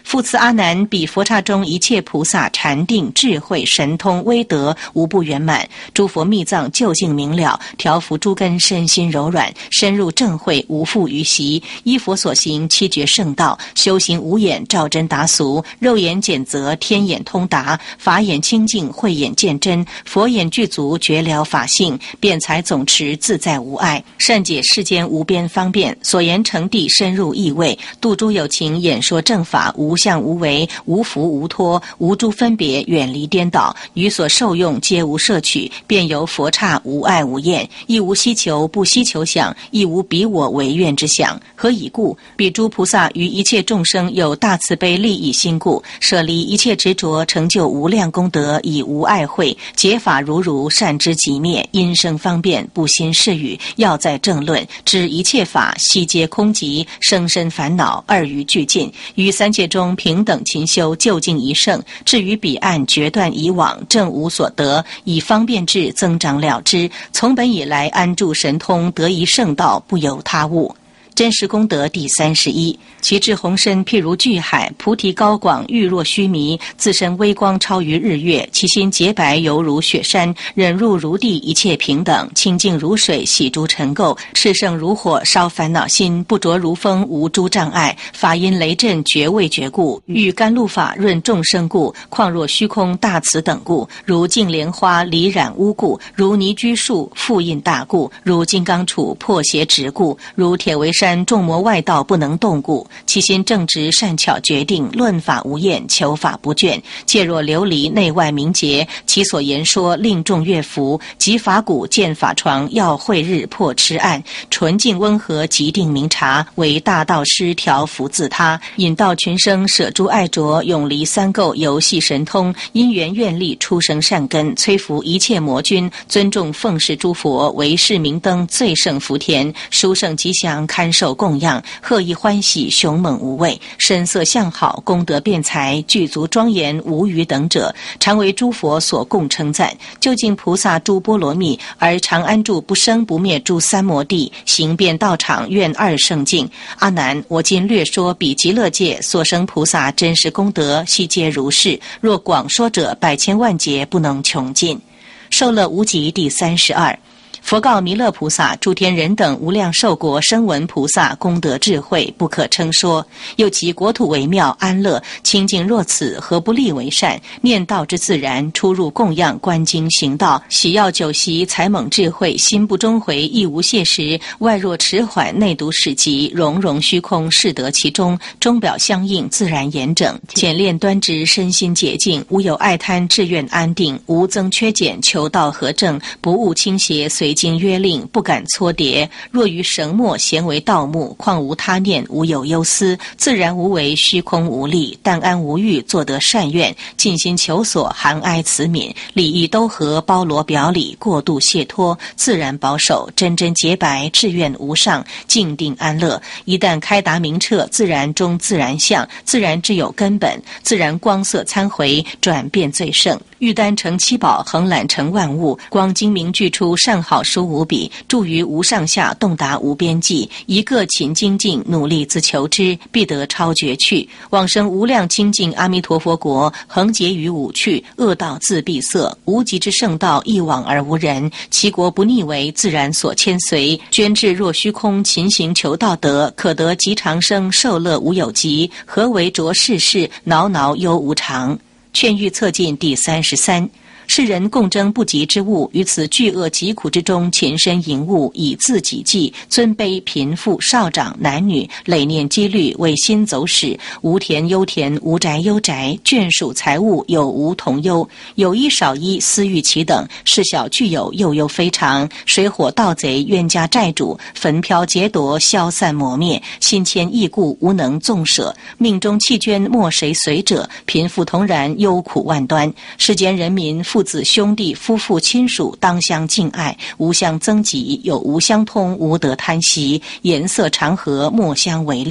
复次阿难，彼佛刹中一切菩萨禅定智慧神通威德无不圆满，诸佛密藏究竟明了，调伏诸根身心柔软，深入正慧无复于习，依佛所行七绝圣道，修行无眼照真达俗，肉眼检则天眼通达，法眼清净慧眼见真，佛眼具足觉了法性，辩才总持自在无碍，善解世间无边方便，所言成谛深入意味，度诸有情演说正法，无相无为，无福无脱，无诸分别，远离颠倒，于所受用皆无摄取，便由佛刹无爱无厌，亦无希求不希求想，亦无彼我为愿之想。何以故？彼诸菩萨于一切众生有大慈悲利益心故，舍离一切执着，成就无量功德，以无爱慧，解法如如，善知即灭，因生方便，不心是语，要在正论，知一切法悉皆空寂，生身烦恼二于俱尽，于三界中平等勤修，究竟一圣，至于彼岸决断以往，正无所得，以方便智增长了之，从本以来安住神通，得一圣道，不由他物。真实功德第三十一，其智宏深譬如巨海，菩提高广玉若须弥，自身微光超于日月，其心洁白犹如雪山，忍辱如地，一切平等，清净如水，洗诸尘垢，炽盛如火，烧烦恼心，不着如风，无诸障碍，法音雷震，绝未绝故，欲甘露法润众生故，况若虚空大慈等故，如净莲花离染污故，如泥居树复印大故，如金刚杵破邪执故，如铁围山众魔外道不能动故，其心正直善巧决定，论法无厌，求法不倦，戒若琉璃内外明洁，其所言说令众悦服，即法鼓见法床，要慧日破痴暗，纯净温和极定明察，为大道师调伏自他，引导群生舍诸爱着，永离三垢，游戏神通，因缘愿力出生善根，摧伏一切魔君，尊重奉事诸佛，为是明灯最胜福田，殊胜吉祥堪受供养，贺意欢喜，雄猛无畏，身色相好，功德辩才，具足庄严无余等者，常为诸佛所共称赞。究竟菩萨诸波罗蜜，而常安住不生不灭诸三摩地，行遍道场，愿二圣境。阿难，我今略说彼极乐界所生菩萨真实功德，悉皆如是。若广说者，百千万劫不能穷尽。受乐无极第三十二。佛告弥勒菩萨：诸天人等无量寿国声闻菩萨功德智慧不可称说，又其国土为妙安乐清净若此，何不立为善？念道之自然，出入供养观经行道，喜要酒席才猛智慧，心不终回亦无懈时，外若迟缓内独始极，融融虚空适得其中，中表相应自然严整，简练端直身心洁净，无有爱贪志愿安定，无增缺减求道合正，不误倾斜随经约令，不敢搓叠。若于绳墨咸为盗墓，况无他念，无有忧思，自然无为，虚空无力，但安无欲，做得善愿，尽心求所，含哀慈悯，礼义都合，包罗表里，过度解脱，自然保守，真真洁白，志愿无上，静定安乐。一旦开达明彻，自然中自然相，自然之有根本，自然光色参回，转变最胜。玉丹成七宝，横览成万物，光精明具出，善好书无比，著于无上下，洞达无边际。一个勤精进，努力自求之，必得超绝去，往生无量清净阿弥陀佛国，横结于五趣，恶道自闭塞，无极之圣道，一往而无人。其国不逆为自然所牵随，捐至若虚空，勤行求道德，可得极长生，受乐无有极。何为着世事，挠挠忧无常？劝喻策进第三十三。世人共争不及之物，于此巨恶疾苦之中，勤身营务，以自己计，尊卑贫富少长男女，累念积虑，为心走使，无田忧田，无宅忧宅，眷属财物有无同忧，有一少一，私欲其等，事小具有，又忧非常，水火盗贼，冤家债主，焚飘劫夺，消散磨灭，心牵意故，无能纵舍，命中弃捐，莫谁随者，贫富同然，忧苦万端。世间人民父子兄弟夫妇亲属当相敬爱，无相增极，有无相通，无得贪惜，颜色常和，莫相为利。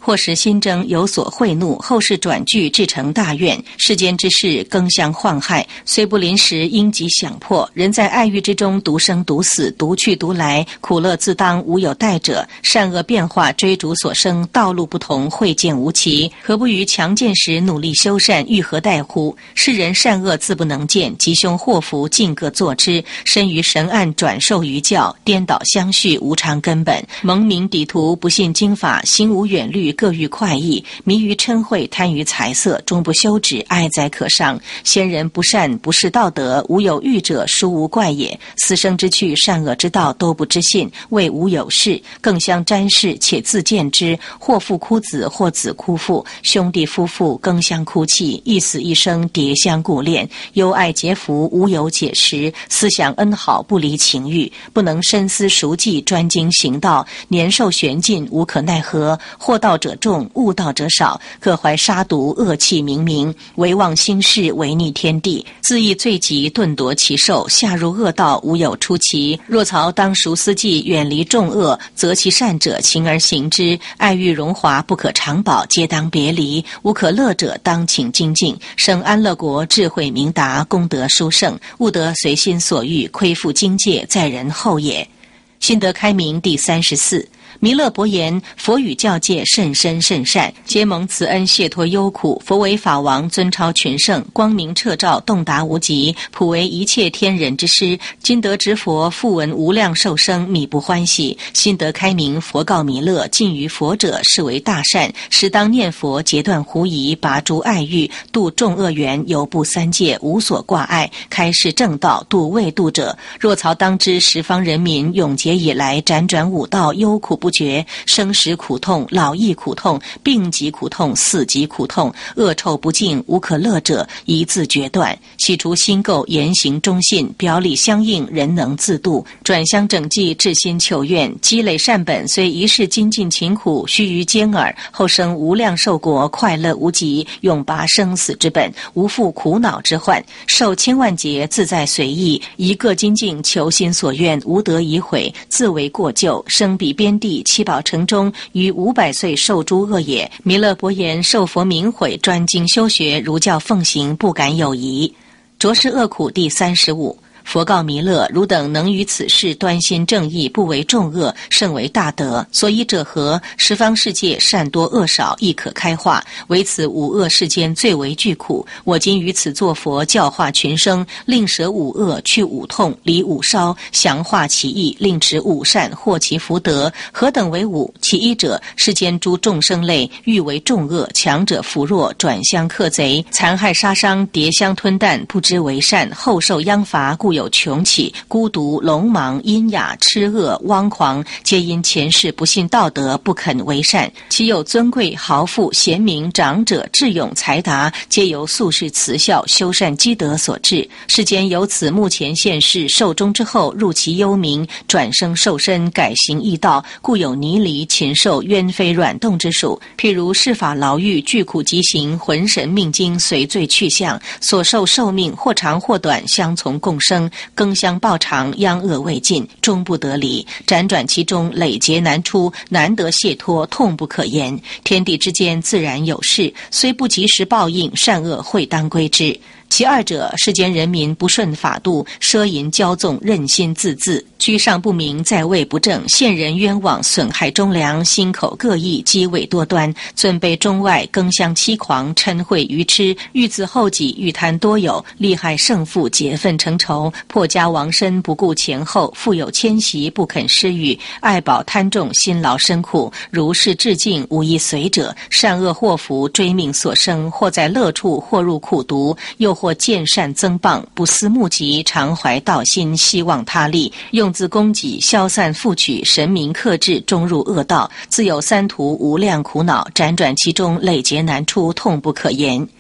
或使心争有所贿怒，后世转句至成大怨。世间之事更相患害，虽不临时应即想破，人在爱欲之中独生独死，独去独来，苦乐自当，无有代者。善恶变化追逐所生，道路不同，会见无期，何不于强健时努力修善，欲何待乎？世人善恶自不能见，吉凶祸福尽各作之，身于神案转受于教，颠倒相续无常根本。蒙名抵图，不信经法，心无远虑，各欲快意，迷于嗔恚，贪于财色，终不休止，哀哉可伤。先人不善，不是道德，无有欲者，殊无怪也。死生之趣，善恶之道，都不知信，谓无有事，更相沾视，且自见之。或父哭子，或子哭父，兄弟夫妇更相哭泣，一死一生，迭相顾恋，忧爱结福，无有解实。思想恩好，不离情欲，不能深思熟记，专精行道，年寿玄尽，无可奈何。惑道者众，悟道者少，各怀杀毒，恶气冥冥，唯忘心事，违逆天地，自缢罪疾，顿夺其寿，下入恶道，无有出奇。若曹当熟思计，远离众恶，则其善者勤而行之。爱欲荣华不可长保，皆当别离。无可乐者，当请精进。生安乐国，智慧明达，功德殊胜，勿得随心所欲，亏负境界，在人后也。心得开明第三十四。弥勒伯言：佛语教戒甚深甚善，皆蒙慈恩解脱忧苦。佛为法王，尊超群圣，光明彻照，洞达无极，普为一切天人之师。今得知佛，复闻无量寿生，弥不欢喜。心得开明，佛告弥勒：近于佛者，是为大善，时当念佛，截断狐疑，拔诸爱欲，度众恶缘，犹不三界，无所挂碍，开示正道，度未度者。若曹当知，十方人民永劫以来，辗转五道，忧苦不绝，生死苦痛，老易苦痛，病疾苦痛，死疾苦痛，恶臭不净，无可乐者，一字决断。洗除心垢，言行忠信，表里相应，人能自度。转相整济，至心求愿，积累善本，虽一世精进勤苦，须臾间耳，后生无量寿国，快乐无极，永拔生死之本，无负苦恼之患，受千万劫，自在随意，一个精进，求心所愿，无得已悔，自为过咎，生彼边地七宝城中，于五百岁受诸恶也。弥勒伯言：受佛明悔，专精修学，如教奉行，不敢有疑。着是恶苦第三十五。佛告弥勒：汝等能于此事端心正义，不为众恶，甚为大德。所以者何？十方世界善多恶少，亦可开化，唯此五恶世间最为巨苦。我今于此作佛，教化群生，令舍五恶，去五痛，离五烧，详化其意，令持五善，获其福德。何等为五？其一者，世间诸众生类，欲为众恶，强者扶弱，转相克贼，残害杀伤，迭相吞啖，不知为善，后受殃罚，故有穷起、孤独、聋盲、阴哑、痴恶、汪狂，皆因前世不信道德，不肯为善。其有尊贵、豪富、贤明、长者、智勇、才达，皆由素世慈孝、修善积德所致。世间由此目前现世，寿终之后，入其幽冥，转生受身，改行异道，故有泥犁、禽兽、冤非软动之属。譬如世法牢狱，巨苦极刑，魂神命经随罪去向，所受寿命或长或短，相从共生。更相报偿，殃恶未尽，终不得离，辗转其中，累劫难出，难得解脱，痛不可言。天地之间自然有事，虽不及时报应，善恶会当归之。其二者，世间人民不顺法度，奢淫骄纵，任心自恣，居上不明，在位不正，陷人冤枉，损害忠良，心口各异，机伪多端，尊卑中外，更相欺狂，嗔恚愚痴，欲自厚己，欲贪多有，利害胜负，结愤成仇，破家亡身，不顾前后，富有迁徙，不肯施予，爱宝贪重，辛劳深苦，如是至尽，无一随者。善恶祸福，追命所生，或在乐处，或入苦毒，又或见善增谤，不思目疾，常怀道心，希望他利，用自供给，消散富取，神明克制，终入恶道，自有三途无量苦恼，辗转其中，累劫难出，痛不可言。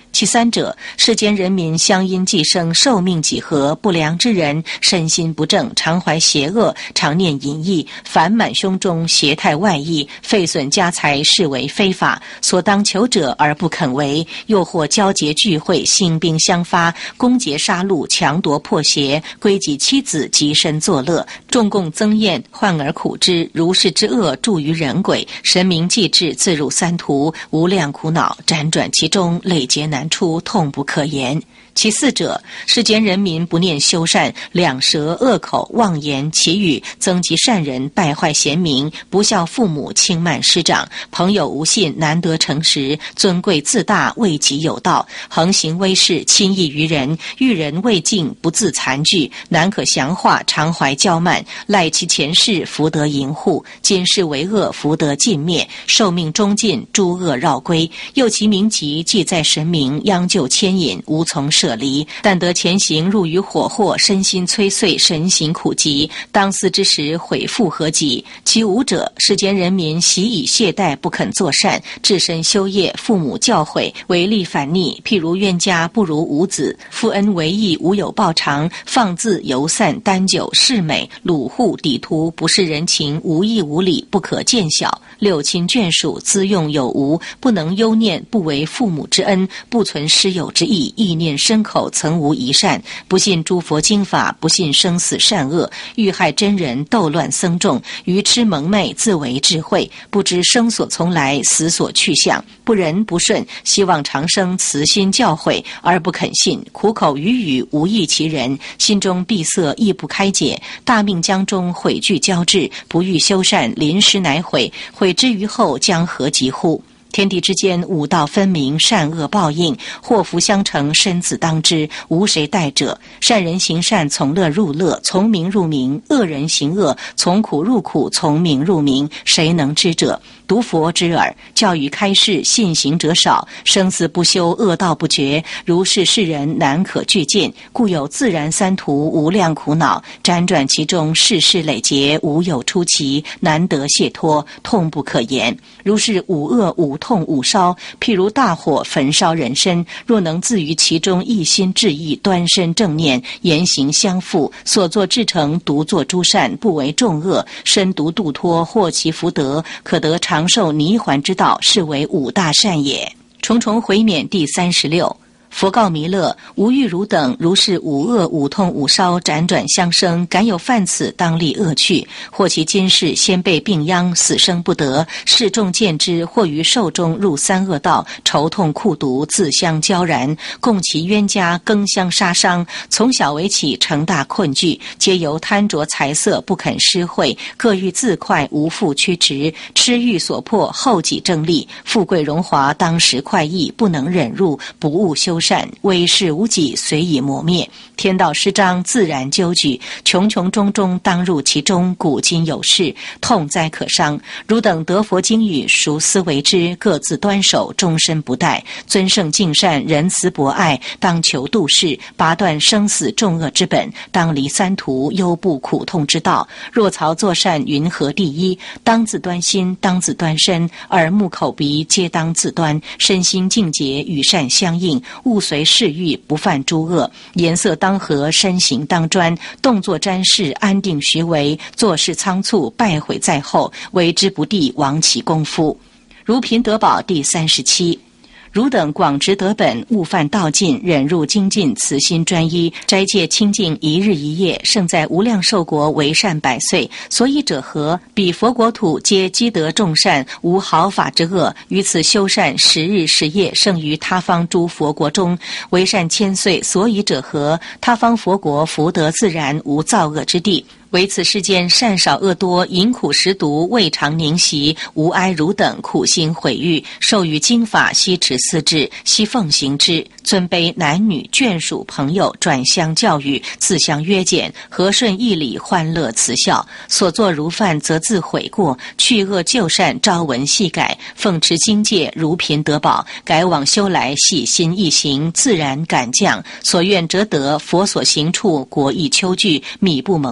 其三者，世间人民相因既生，寿命几何，不良之人身心不正，常怀邪恶，常念淫逸，烦满胸中，邪态外溢，废损家财，视为非法，所当求者而不肯为，又或交结聚会，兴兵相发，攻劫杀戮，强夺破邪，归己妻子，极身作乐，众共增宴，患而苦之，如是之恶著于人鬼，神明既至，自入三途，无量苦恼辗转其中，累劫难出，痛不可言。其四者，世间人民不念修善，两舌恶口，妄言绮语，增及善人，败坏贤明，不孝父母，轻慢师长，朋友无信，难得诚实，尊贵自大，为己有道，横行威势，轻易于人，遇人未敬，不自残惧，难可降化，常怀骄慢，赖其前世，福德淫护，今世为恶，福德尽灭，寿命终尽，诸恶绕归，又其名籍既在神明，央就牵引，无从舍离，但得前行入于火祸，身心摧碎，神行苦疾，当思之时，悔复何及？其五者，世间人民习以懈怠，不肯作善，置身修业，父母教诲，违逆反逆，譬如冤家不如无子，负恩为义，无有报偿，放肆游散，单酒恃美，掳户抵徒，不视人情，无义无礼，不可见小，六亲眷属，资用有无，不能忧念，不为父母之恩，不存师友之意，意念深口，曾无一善，不信诸佛经法，不信生死善恶，欲害真人，斗乱僧众，愚痴蒙昧，自为智慧，不知生所从来，死所去向，不仁不顺，希望长生，慈心教诲而不肯信，苦口语语，无益其人，心中闭塞，亦不开解，大命将中，悔惧交织，不欲修善，临时乃悔，悔之于后，将何及乎？天地之间，五道分明，善恶报应，祸福相承，生子当之，无谁代者。善人行善，从乐入乐，从名入名；恶人行恶，从苦入苦，从名入名。谁能知者？独佛之耳。教育开示，信行者少，生死不休，恶道不绝，如是世人难可具见，故有自然三途，无量苦恼，辗转其中，世事累劫，无有出奇，难得解脱，痛不可言。如是五恶五痛五烧，譬如大火焚烧人身，若能自于其中，一心致意，端身正念，言行相符，所作至诚，独作诸善，不为众恶，身独度脱，获其福德，可得长寿泥环之道，是为五大善也。重重回免第三十六。佛告弥勒：吾欲汝等如是五恶五痛五烧，辗转相生，敢有犯此，当立恶趣，或其今世先被病殃，死生不得，世众见之，或于寿中入三恶道，愁痛苦毒，自相交然，共其冤家，更相杀伤，从小为起，成大困惧，皆由贪着财色，不肯施惠，各欲自快，无复驱驰，痴欲所迫，后己正立，富贵荣华，当时快意，不能忍入，不务修善，威势无己，随以磨灭。天道施张，自然纠举，穷穷中中，当入其中，古今有事，痛哉可伤。汝等得佛经语，熟思为之，各自端守，终身不怠，尊圣敬善，仁慈博爱，当求度世，拔断生死众恶之本，当离三途，忧怖苦痛之道。若曹作善，云何第一？当自端心，当自端身，耳目口鼻皆当自端，身心净洁，与善相应，勿随世欲，不犯诸恶，颜色当和，身形当专，动作瞻视，安定徐为，做事仓促，败毁在后，为之不第，亡其功夫。如贫得宝第三十七。汝等广执德本，勿犯道尽，忍辱精进，慈心专一，斋戒清净，一日一夜，胜在无量寿国，为善百岁。所以者何？彼佛国土皆积德众善，无毫发之恶，于此修善，十日十夜，胜于他方诸佛国中，为善千岁。所以者何？他方佛国福德自然，无造恶之地。唯此世间善少恶多，淫苦食毒，未尝宁息，无哀汝等苦心毁誉，授予经法，悉持四志，悉奉行之。尊卑男女眷属朋友，转相教育，自相约见，和顺义理，欢乐慈孝。所作如犯，则自悔过，去恶就善，朝闻夕改，奉持经戒，如贫得宝，改往修来，细心易行，自然感降。所愿则得，佛所行处，国亦秋具，米不蒙化。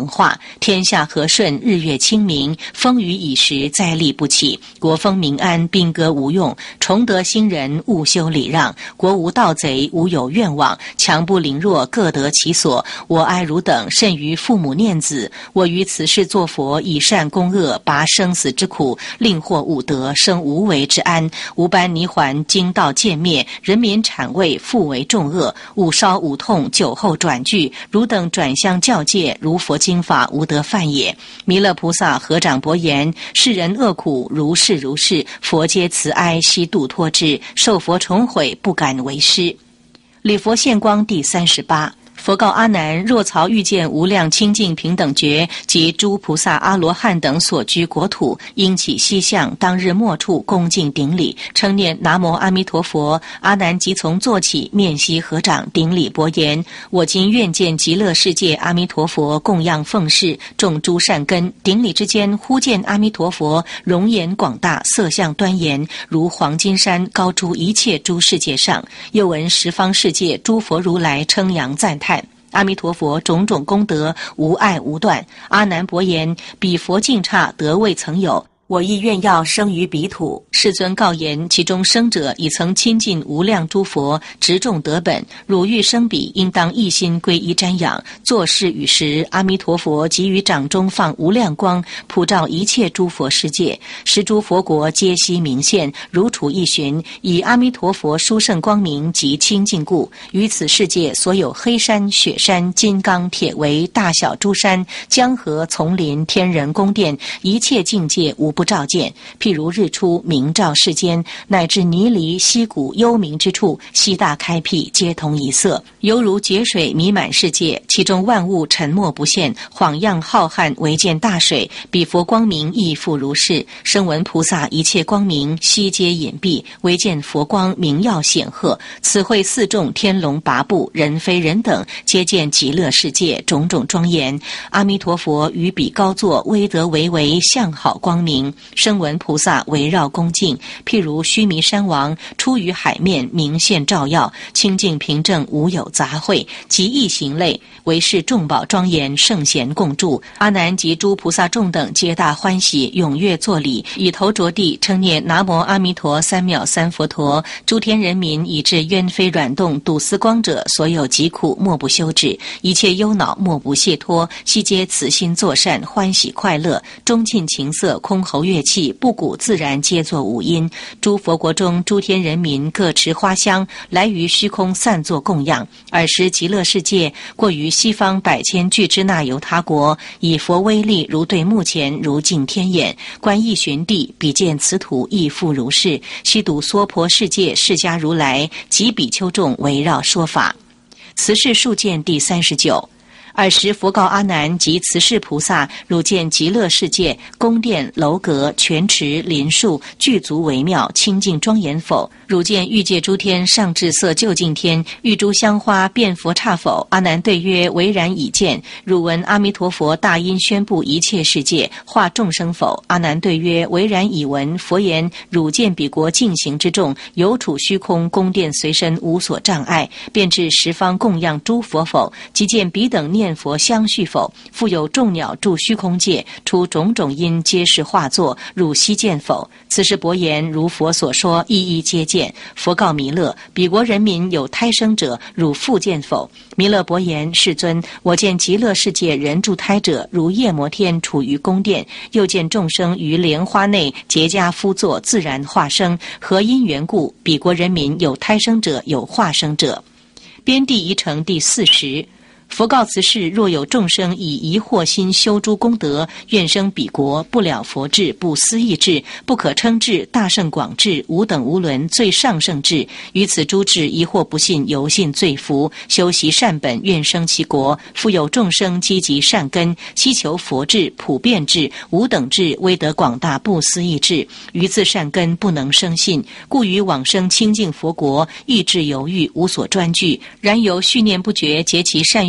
天下和顺，日月清明，风雨已时，灾厉不起，国风民安，兵戈无用，崇德兴仁，务修礼让，国无盗贼，无有愿望，强不凌弱，各得其所。我哀汝等，甚于父母念子。我于此世作佛，以善攻恶，拔生死之苦，令获五德，生无为之安。吾班泥环，经道渐灭，人民产位，复为众恶。吾烧吾痛，酒后转句，汝等转相教戒，如佛经法，无得犯也。弥勒菩萨合掌薄言：世人恶苦，如是如是，佛皆慈哀，悉度脱之。受佛重悔，不敢为师。礼佛现光第三十八。佛告阿难：若曹遇见无量清净平等觉及诸菩萨阿罗汉等所居国土，应起西向，当日末处恭敬顶礼，称念南无阿弥陀佛。阿难即从坐起，面悉合掌顶礼薄言：我今愿见极乐世界阿弥陀佛供养奉事，种诸善根。顶礼之间，忽见阿弥陀佛容颜广大，色相端严，如黄金山，高诸一切诸世界上。又闻十方世界诸佛如来称扬赞叹阿弥陀佛种种功德，无碍无断。阿难薄言：彼佛境刹，得未曾有。我亦愿要生于彼土。世尊告言：其中生者已曾亲近无量诸佛，执众得本。汝欲生彼，应当一心皈依瞻仰。作事语时，阿弥陀佛即于掌中放无量光，普照一切诸佛世界，十诸佛国皆悉明现，如处一寻。以阿弥陀佛殊胜光明及清净故，于此世界所有黑山、雪山、金刚、铁围、大小诸山、江河、丛林、天人宫殿，一切境界无不照见，譬如日出明照世间，乃至泥犁溪谷幽冥之处，悉大开辟，皆同一色，犹如劫水弥满世界，其中万物沉没不现，晃漾浩瀚，唯见大水。彼佛光明亦复如是。声闻菩萨一切光明，悉皆隐蔽，唯见佛光明耀显赫。此会四众天龙八部，人非人等，皆见极乐世界种种庄严。阿弥陀佛于彼高坐，威德巍巍，相好光明。声闻菩萨围绕恭敬，譬如须弥山王出于海面，明现照耀，清净平正，无有杂秽，极异行类，为是众宝庄严，圣贤共住。阿难及诸菩萨众等皆大欢喜，踊跃作礼，以头着地，称念南无阿弥陀三藐三佛陀。诸天人民以至冤非软动睹思光者，所有疾苦莫不休止，一切忧恼莫不解脱，悉皆此心作善，欢喜快乐，中尽情色，空喉乐器，不鼓自然，皆作五音。诸佛国中诸天人民各持花香，来于虚空散作供养。尔时极乐世界过于西方百千俱胝那由他国，以佛威力如对目前，如镜天眼。观一寻地，比见此土亦复如是。悉睹娑婆世界释迦如来及比丘众围绕说法。慈氏数见第三十九。尔时佛告阿难及慈氏菩萨：汝见极乐世界宫殿楼阁泉池林树具足微妙清净庄严否？汝见欲界诸天上至色究竟天玉珠香花遍佛刹否？阿难对曰：唯然已见。汝闻阿弥陀佛大音宣布一切世界化众生否？阿难对曰：唯然已闻。佛言：汝见彼国净行之众有处虚空宫殿随身无所障碍，便至十方供养诸佛否？即见彼等念佛相续否？复有众鸟住虚空界，出种种音，皆是化作，汝悉见否？此时薄言：如佛所说，一一皆见。佛告弥勒：彼国人民有胎生者，汝复见否？弥勒薄言：世尊，我见极乐世界人住胎者，如夜摩天处于宫殿，又见众生于莲花内结跏趺坐，自然化生。何因缘故？彼国人民有胎生者，有化生者。边地一成第四十。佛告此世：若有众生以疑惑心修诸功德，愿生彼国，不了佛智，不思议智，不可称智，大圣广智，无等无伦，最上圣智。于此诸智疑惑不信，犹信罪福，修习善本，愿生其国。复有众生积极善根，希求佛智、普遍智、无等智、威德广大、不思议智。于自善根不能生信，故于往生清净佛国，意志犹豫，无所专据。然由续念不绝，结其善愿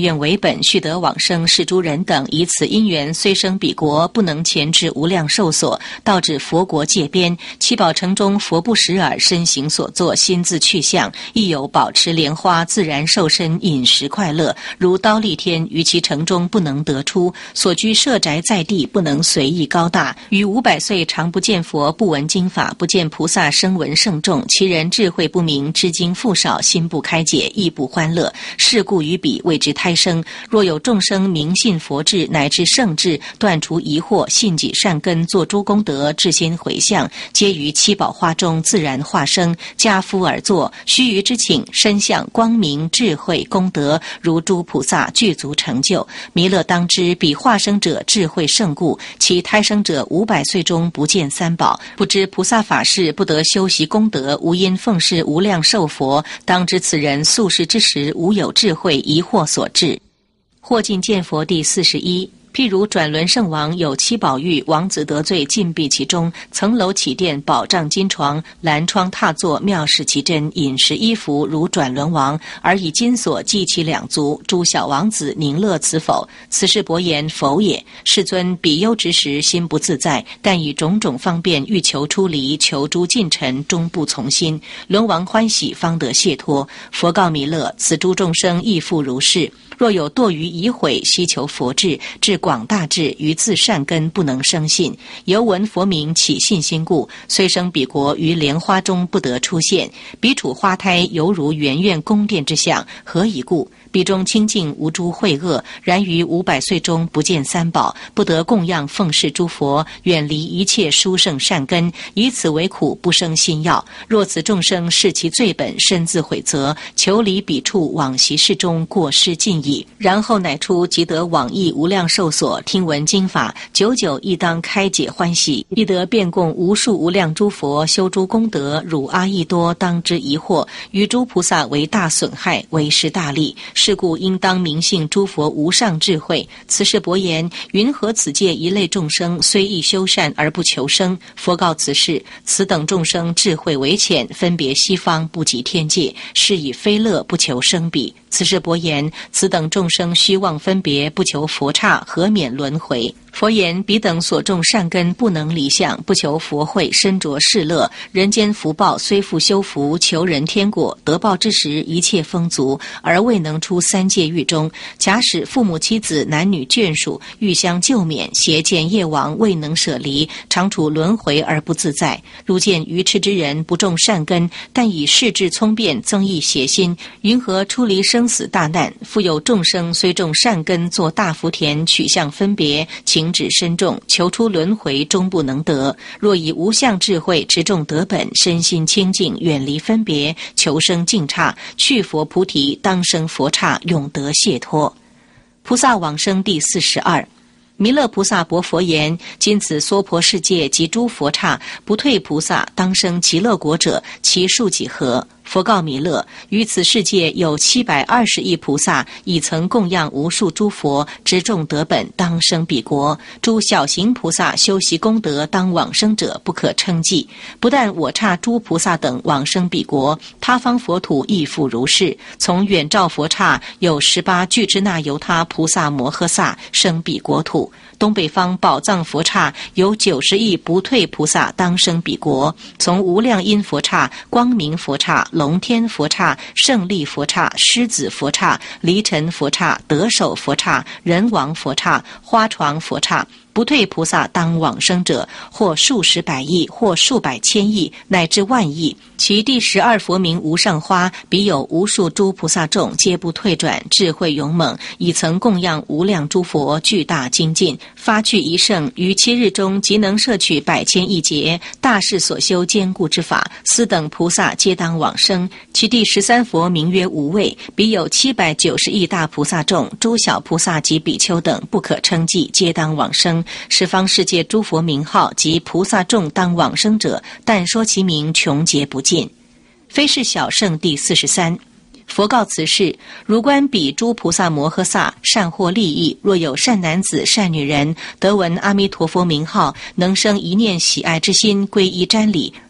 愿为本，续得往生，是诸人等以此因缘，虽生彼国，不能前至无量寿所，到至佛国界边，七宝城中佛不识耳，身形所作，心自去向，亦有保持莲花，自然受身，饮食快乐，如刀立天，于其城中不能得出，所居舍宅在地，不能随意高大，于五百岁常不见佛，不闻经法，不见菩萨声闻圣众，其人智慧不明，知经复少，心不开解，亦不欢乐，是故于彼谓之胎生。若有众生明信佛智，乃至圣智，断除疑惑，信己善根，做诸功德，至心回向，皆于七宝花中自然化生，家夫而坐，须臾之请，身相光明智慧功德，如诸菩萨具足成就。弥勒当知，彼化生者智慧胜故，其胎生者五百岁中不见三宝，不知菩萨法事，不得修习功德，无因奉事无量寿佛。当知此人宿世之时，无有智慧，疑惑所致。或尽见佛第四十一。譬如转轮圣王有七宝玉，王子得罪，禁闭其中，层楼起殿，宝帐金床，蓝窗踏坐，妙视其真，饮食衣服如转轮王，而以金锁系其两足。诸小王子宁乐此否？此是伯言，否也。世尊，比丘之时心不自在，但以种种方便欲求出离，求诸近臣，终不从心。轮王欢喜，方得解脱。佛告弥勒：此诸众生亦复如是。若有堕于疑毁，希求佛智，至广大智，于自善根不能生信，犹闻佛名起信心故，虽生彼国，于莲花中不得出现。彼处花胎犹如圆苑宫殿之相，何以故？彼中清净无诸秽恶，然于五百岁中不见三宝，不得供养奉事诸佛，远离一切殊胜善根，以此为苦，不生心要。若此众生视其罪本，身自悔责，求离彼处，往昔世中过失尽矣。然后乃出即得往诣无量寿所，听闻经法，久久亦当开解欢喜，亦得遍供无数无量诸佛，修诸功德，汝阿逸多当知疑惑，于诸菩萨为大损害，为失大利。是故应当明信诸佛无上智慧。此是伯言：云何此界一类众生，虽亦修善而不求生？佛告此事：此等众生智慧为浅，分别西方，不及天界，是以非乐不求生彼。此是伯言：此等众生虚妄分别，不求佛刹，何免轮回？佛言：彼等所种善根不能离相，不求佛慧，身着世乐。人间福报虽复修福，求人天果，得报之时一切丰足，而未能出三界狱中。假使父母妻子男女眷属欲相救免，邪见业王未能舍离，常处轮回而不自在。如见愚痴之人不种善根，但以世智聪辩增益邪心，云何出离生死大难？复有众生虽种善根，作大福田，取向分别，情指深重，求出轮回，终不能得。若以无相智慧持众得本，身心清净，远离分别，求生净刹，去佛菩提，当生佛刹，永得解脱。菩萨往生第四十二。弥勒菩萨薄佛言：今此娑婆世界及诸佛刹，不退菩萨当生极乐国者，其数几何？佛告弥勒：于此世界有七百二十亿菩萨，已曾供养无数诸佛，执众得本，当生彼国。诸小行菩萨修习功德，当往生者不可称计。不但我刹诸菩萨等往生彼国，他方佛土亦复如是。从远照佛刹有十八俱胝那由他菩萨摩诃萨生彼国土。东北方宝藏佛刹有九十亿不退菩萨当生彼国。从无量音佛刹、光明佛刹、龙天佛刹、胜利佛刹、狮子佛刹、离尘佛刹、得手佛刹、人王佛刹、花床佛刹，不退菩萨当往生者，或数十百亿，或数百千亿，乃至万亿。其第十二佛名无上花，彼有无数诸菩萨众，皆不退转，智慧勇猛，已曾供养无量诸佛，巨大精进，发去一圣，于七日中即能摄取百千亿劫，大士所修坚固之法，斯等菩萨皆当往生。其第十三佛名曰无畏，彼有七百九十亿大菩萨众，诸小菩萨及比丘等不可称计，皆当往生。十方世界诸佛名号及菩萨众当往生者，但说其名穷劫不尽。非是小圣第四十三。佛告此事：如观彼诸菩萨摩诃萨善获利益，若有善男子善女人得闻阿弥陀佛名号，能生一念喜爱之心，皈依瞻礼，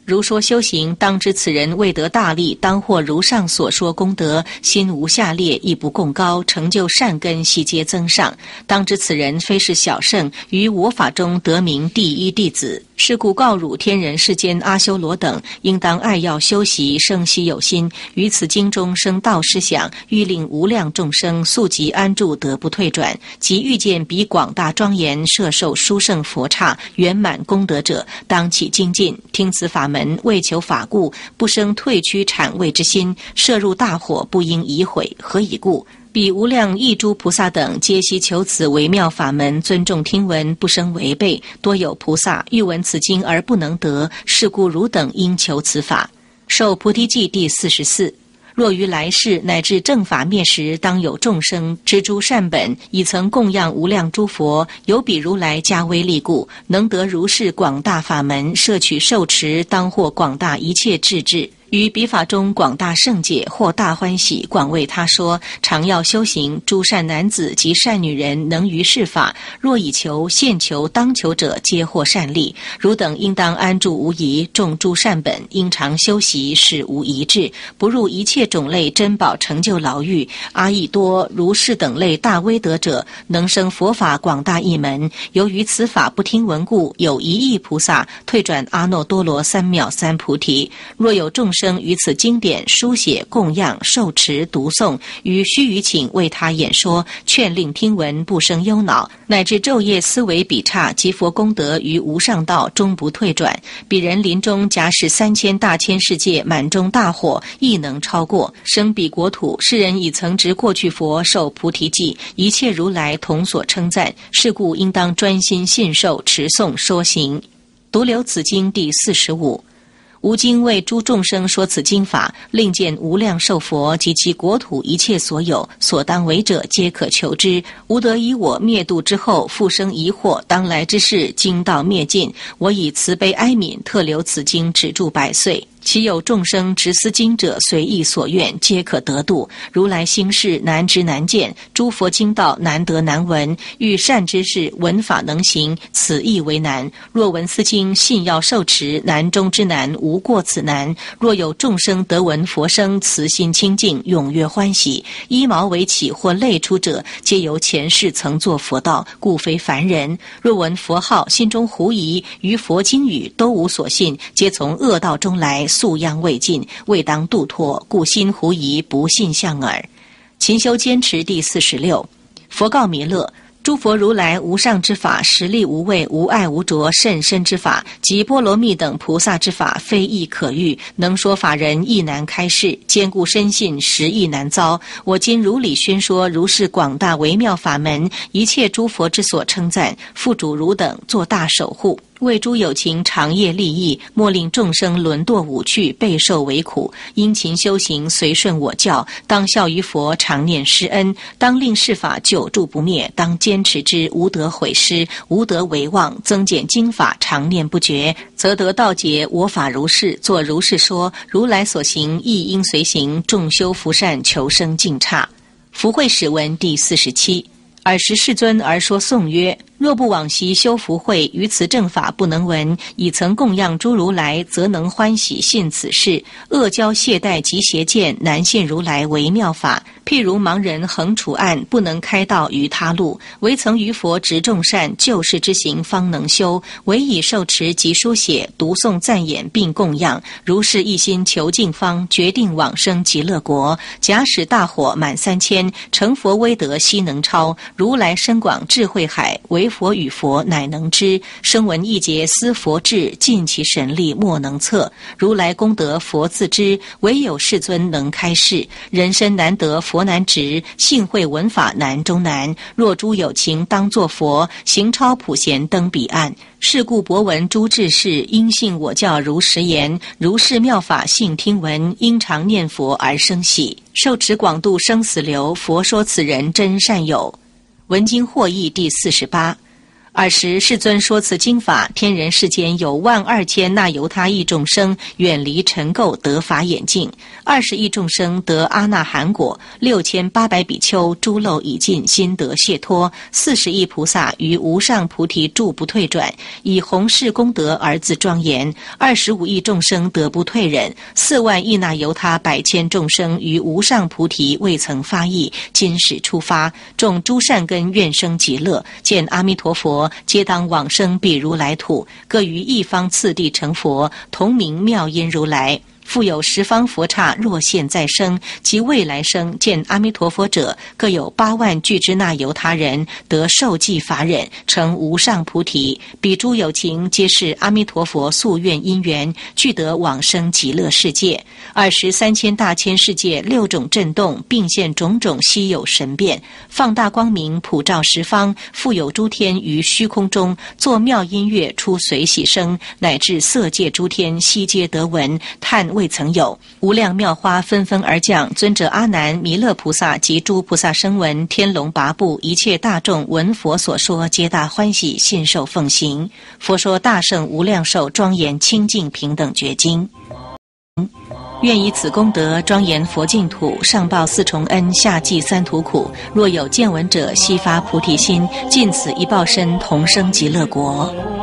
如说修行，当知此人未得大利，当获如上所说功德，心无下劣，亦不共高，成就善根，悉皆增上。当知此人非是小圣，于我法中得名第一弟子。是故告汝天人世间阿修罗等，应当爱要修习，生悉有心，于此经中生道思想，欲令无量众生速即安住，得不退转。即遇见彼广大庄严、摄受殊胜佛刹、圆满功德者，当起精进，听此法门，为求法故，不生退屈谄畏之心，摄入大火，不应疑悔。何以故？彼无量异诸菩萨等，皆悉求此微妙法门，尊重听闻，不生违背。多有菩萨欲闻此经而不能得，是故汝等应求此法。受菩提记第四十四。若于来世乃至正法灭时，当有众生知诸善本，已曾供养无量诸佛，有彼如来加威力故，能得如是广大法门，摄取受持，当获广大一切智智。于彼法中广大圣解，或大欢喜，广为他说，常要修行。诸善男子及善女人能于是法，若以求、现求、当求者，皆获善利。汝等应当安住无疑，种诸善本，应常修习，使无疑滞，不入一切种类珍宝成就牢狱。阿逸多如是等类大威德者，能生佛法广大一门。由于此法不听闻故，有一亿菩萨退转阿耨多罗三藐三菩提。若有众生于此经典书写、供养、受持、读诵，于须臾请为他演说，劝令听闻，不生忧恼，乃至昼夜思维彼刹及佛功德于无上道，终不退转。彼人临终，假使三千大千世界满中大火，亦能超过。生彼国土，世人已曾值过去佛受菩提记，一切如来同所称赞。是故应当专心信受、持诵、说行。独留此经第四十五。吾今为诸众生说此经法，令见无量寿佛及其国土一切所有，所当为者，皆可求之。吾得以我灭度之后，复生疑惑，当来之事，经道灭尽。我以慈悲哀悯，特留此经，止住百岁。其有众生执思经者，随意所愿，皆可得度。如来心事难知难见，诸佛经道难得难闻。欲善知识，闻法能行，此亦为难。若闻斯经，信要受持，难中之难，无过此难。若有众生得闻佛声，慈心清净，踊跃欢喜，衣毛为起或泪出者，皆由前世曾作佛道，故非凡人。若闻佛号，心中狐疑，于佛经语都无所信，皆从恶道中来，素殃未尽，未当度脱，故心狐疑，不信相耳。勤修坚持第四十六。佛告弥勒：诸佛如来无上之法，实力无畏，无碍无着，甚深之法，及波罗蜜等菩萨之法，非易可遇，能说法人亦难开示，坚固深信，实亦难遭。我今如理宣说如是广大微妙法门，一切诸佛之所称赞，复主汝等做大守护。为诸有情长夜利益，莫令众生沦堕五趣，备受为苦。殷勤修行，随顺我教，当效于佛，常念施恩。当令是法久住不灭，当坚持之，无得毁失，无得为忘。增减经法，常念不绝，则得道解。我法如是，作如是说。如来所行，亦应随行。众修福善，求生净刹。福慧始文第四十七。尔时世尊而说颂曰：若不往昔修福慧，于此正法不能闻，已曾供养诸如来，则能欢喜信此事。恶交懈怠及邪见，难信如来微妙法。譬如盲人横处暗，不能开道于他路，唯曾于佛执众善，救世之行方能修。唯以受持及书写、读诵、赞演并供养，如是一心求净方，决定往生极乐国。假使大火满三千，成佛威德悉能超。如来深广智慧海，唯佛与佛乃能知。声闻一劫思佛智，尽其神力莫能测。如来功德佛自知，唯有世尊能开示。人身难得佛难值，幸会闻法难中难。若诸有情当作佛，行超普贤登彼岸。是故博闻诸智士，因信我教如实言。如是妙法信听闻，因常念佛而生喜。受持广度生死流，佛说此人真善友。文经获益第四十八。 尔时世尊说此经法，天人世间有万二千那由他亿众生远离尘垢得法眼净，二十亿众生得阿那含果，六千八百比丘诸漏已尽，心得解脱，四十亿菩萨于无上菩提住不退转，以弘誓功德而自庄严，二十五亿众生得不退忍，四万亿那由他百千众生于无上菩提未曾发意，今始出发，种诸善根愿生极乐，见阿弥陀佛，皆当往生彼如来土，各于一方次第成佛，同名妙音如来。复有十方佛刹，若现在生及未来生见阿弥陀佛者，各有八万俱之那由他人得受记法忍，成无上菩提。彼诸有情皆是阿弥陀佛夙愿因缘，俱得往生极乐世界。二十三千大千世界六种震动，并现种种稀有神变，放大光明，普照十方。复有诸天于虚空中作妙音乐，出随喜声，乃至色界诸天悉皆得闻，叹未曾有。无量妙花纷纷而降，尊者阿难、弥勒菩萨及诸菩萨声闻、天龙八部一切大众闻佛所说，皆大欢喜，信受奉行。佛说大圣无量寿庄严清净平等觉经。愿以此功德庄严佛净土，上报四重恩，下济三途苦。若有见闻者，悉发菩提心，尽此一报身，同生极乐国。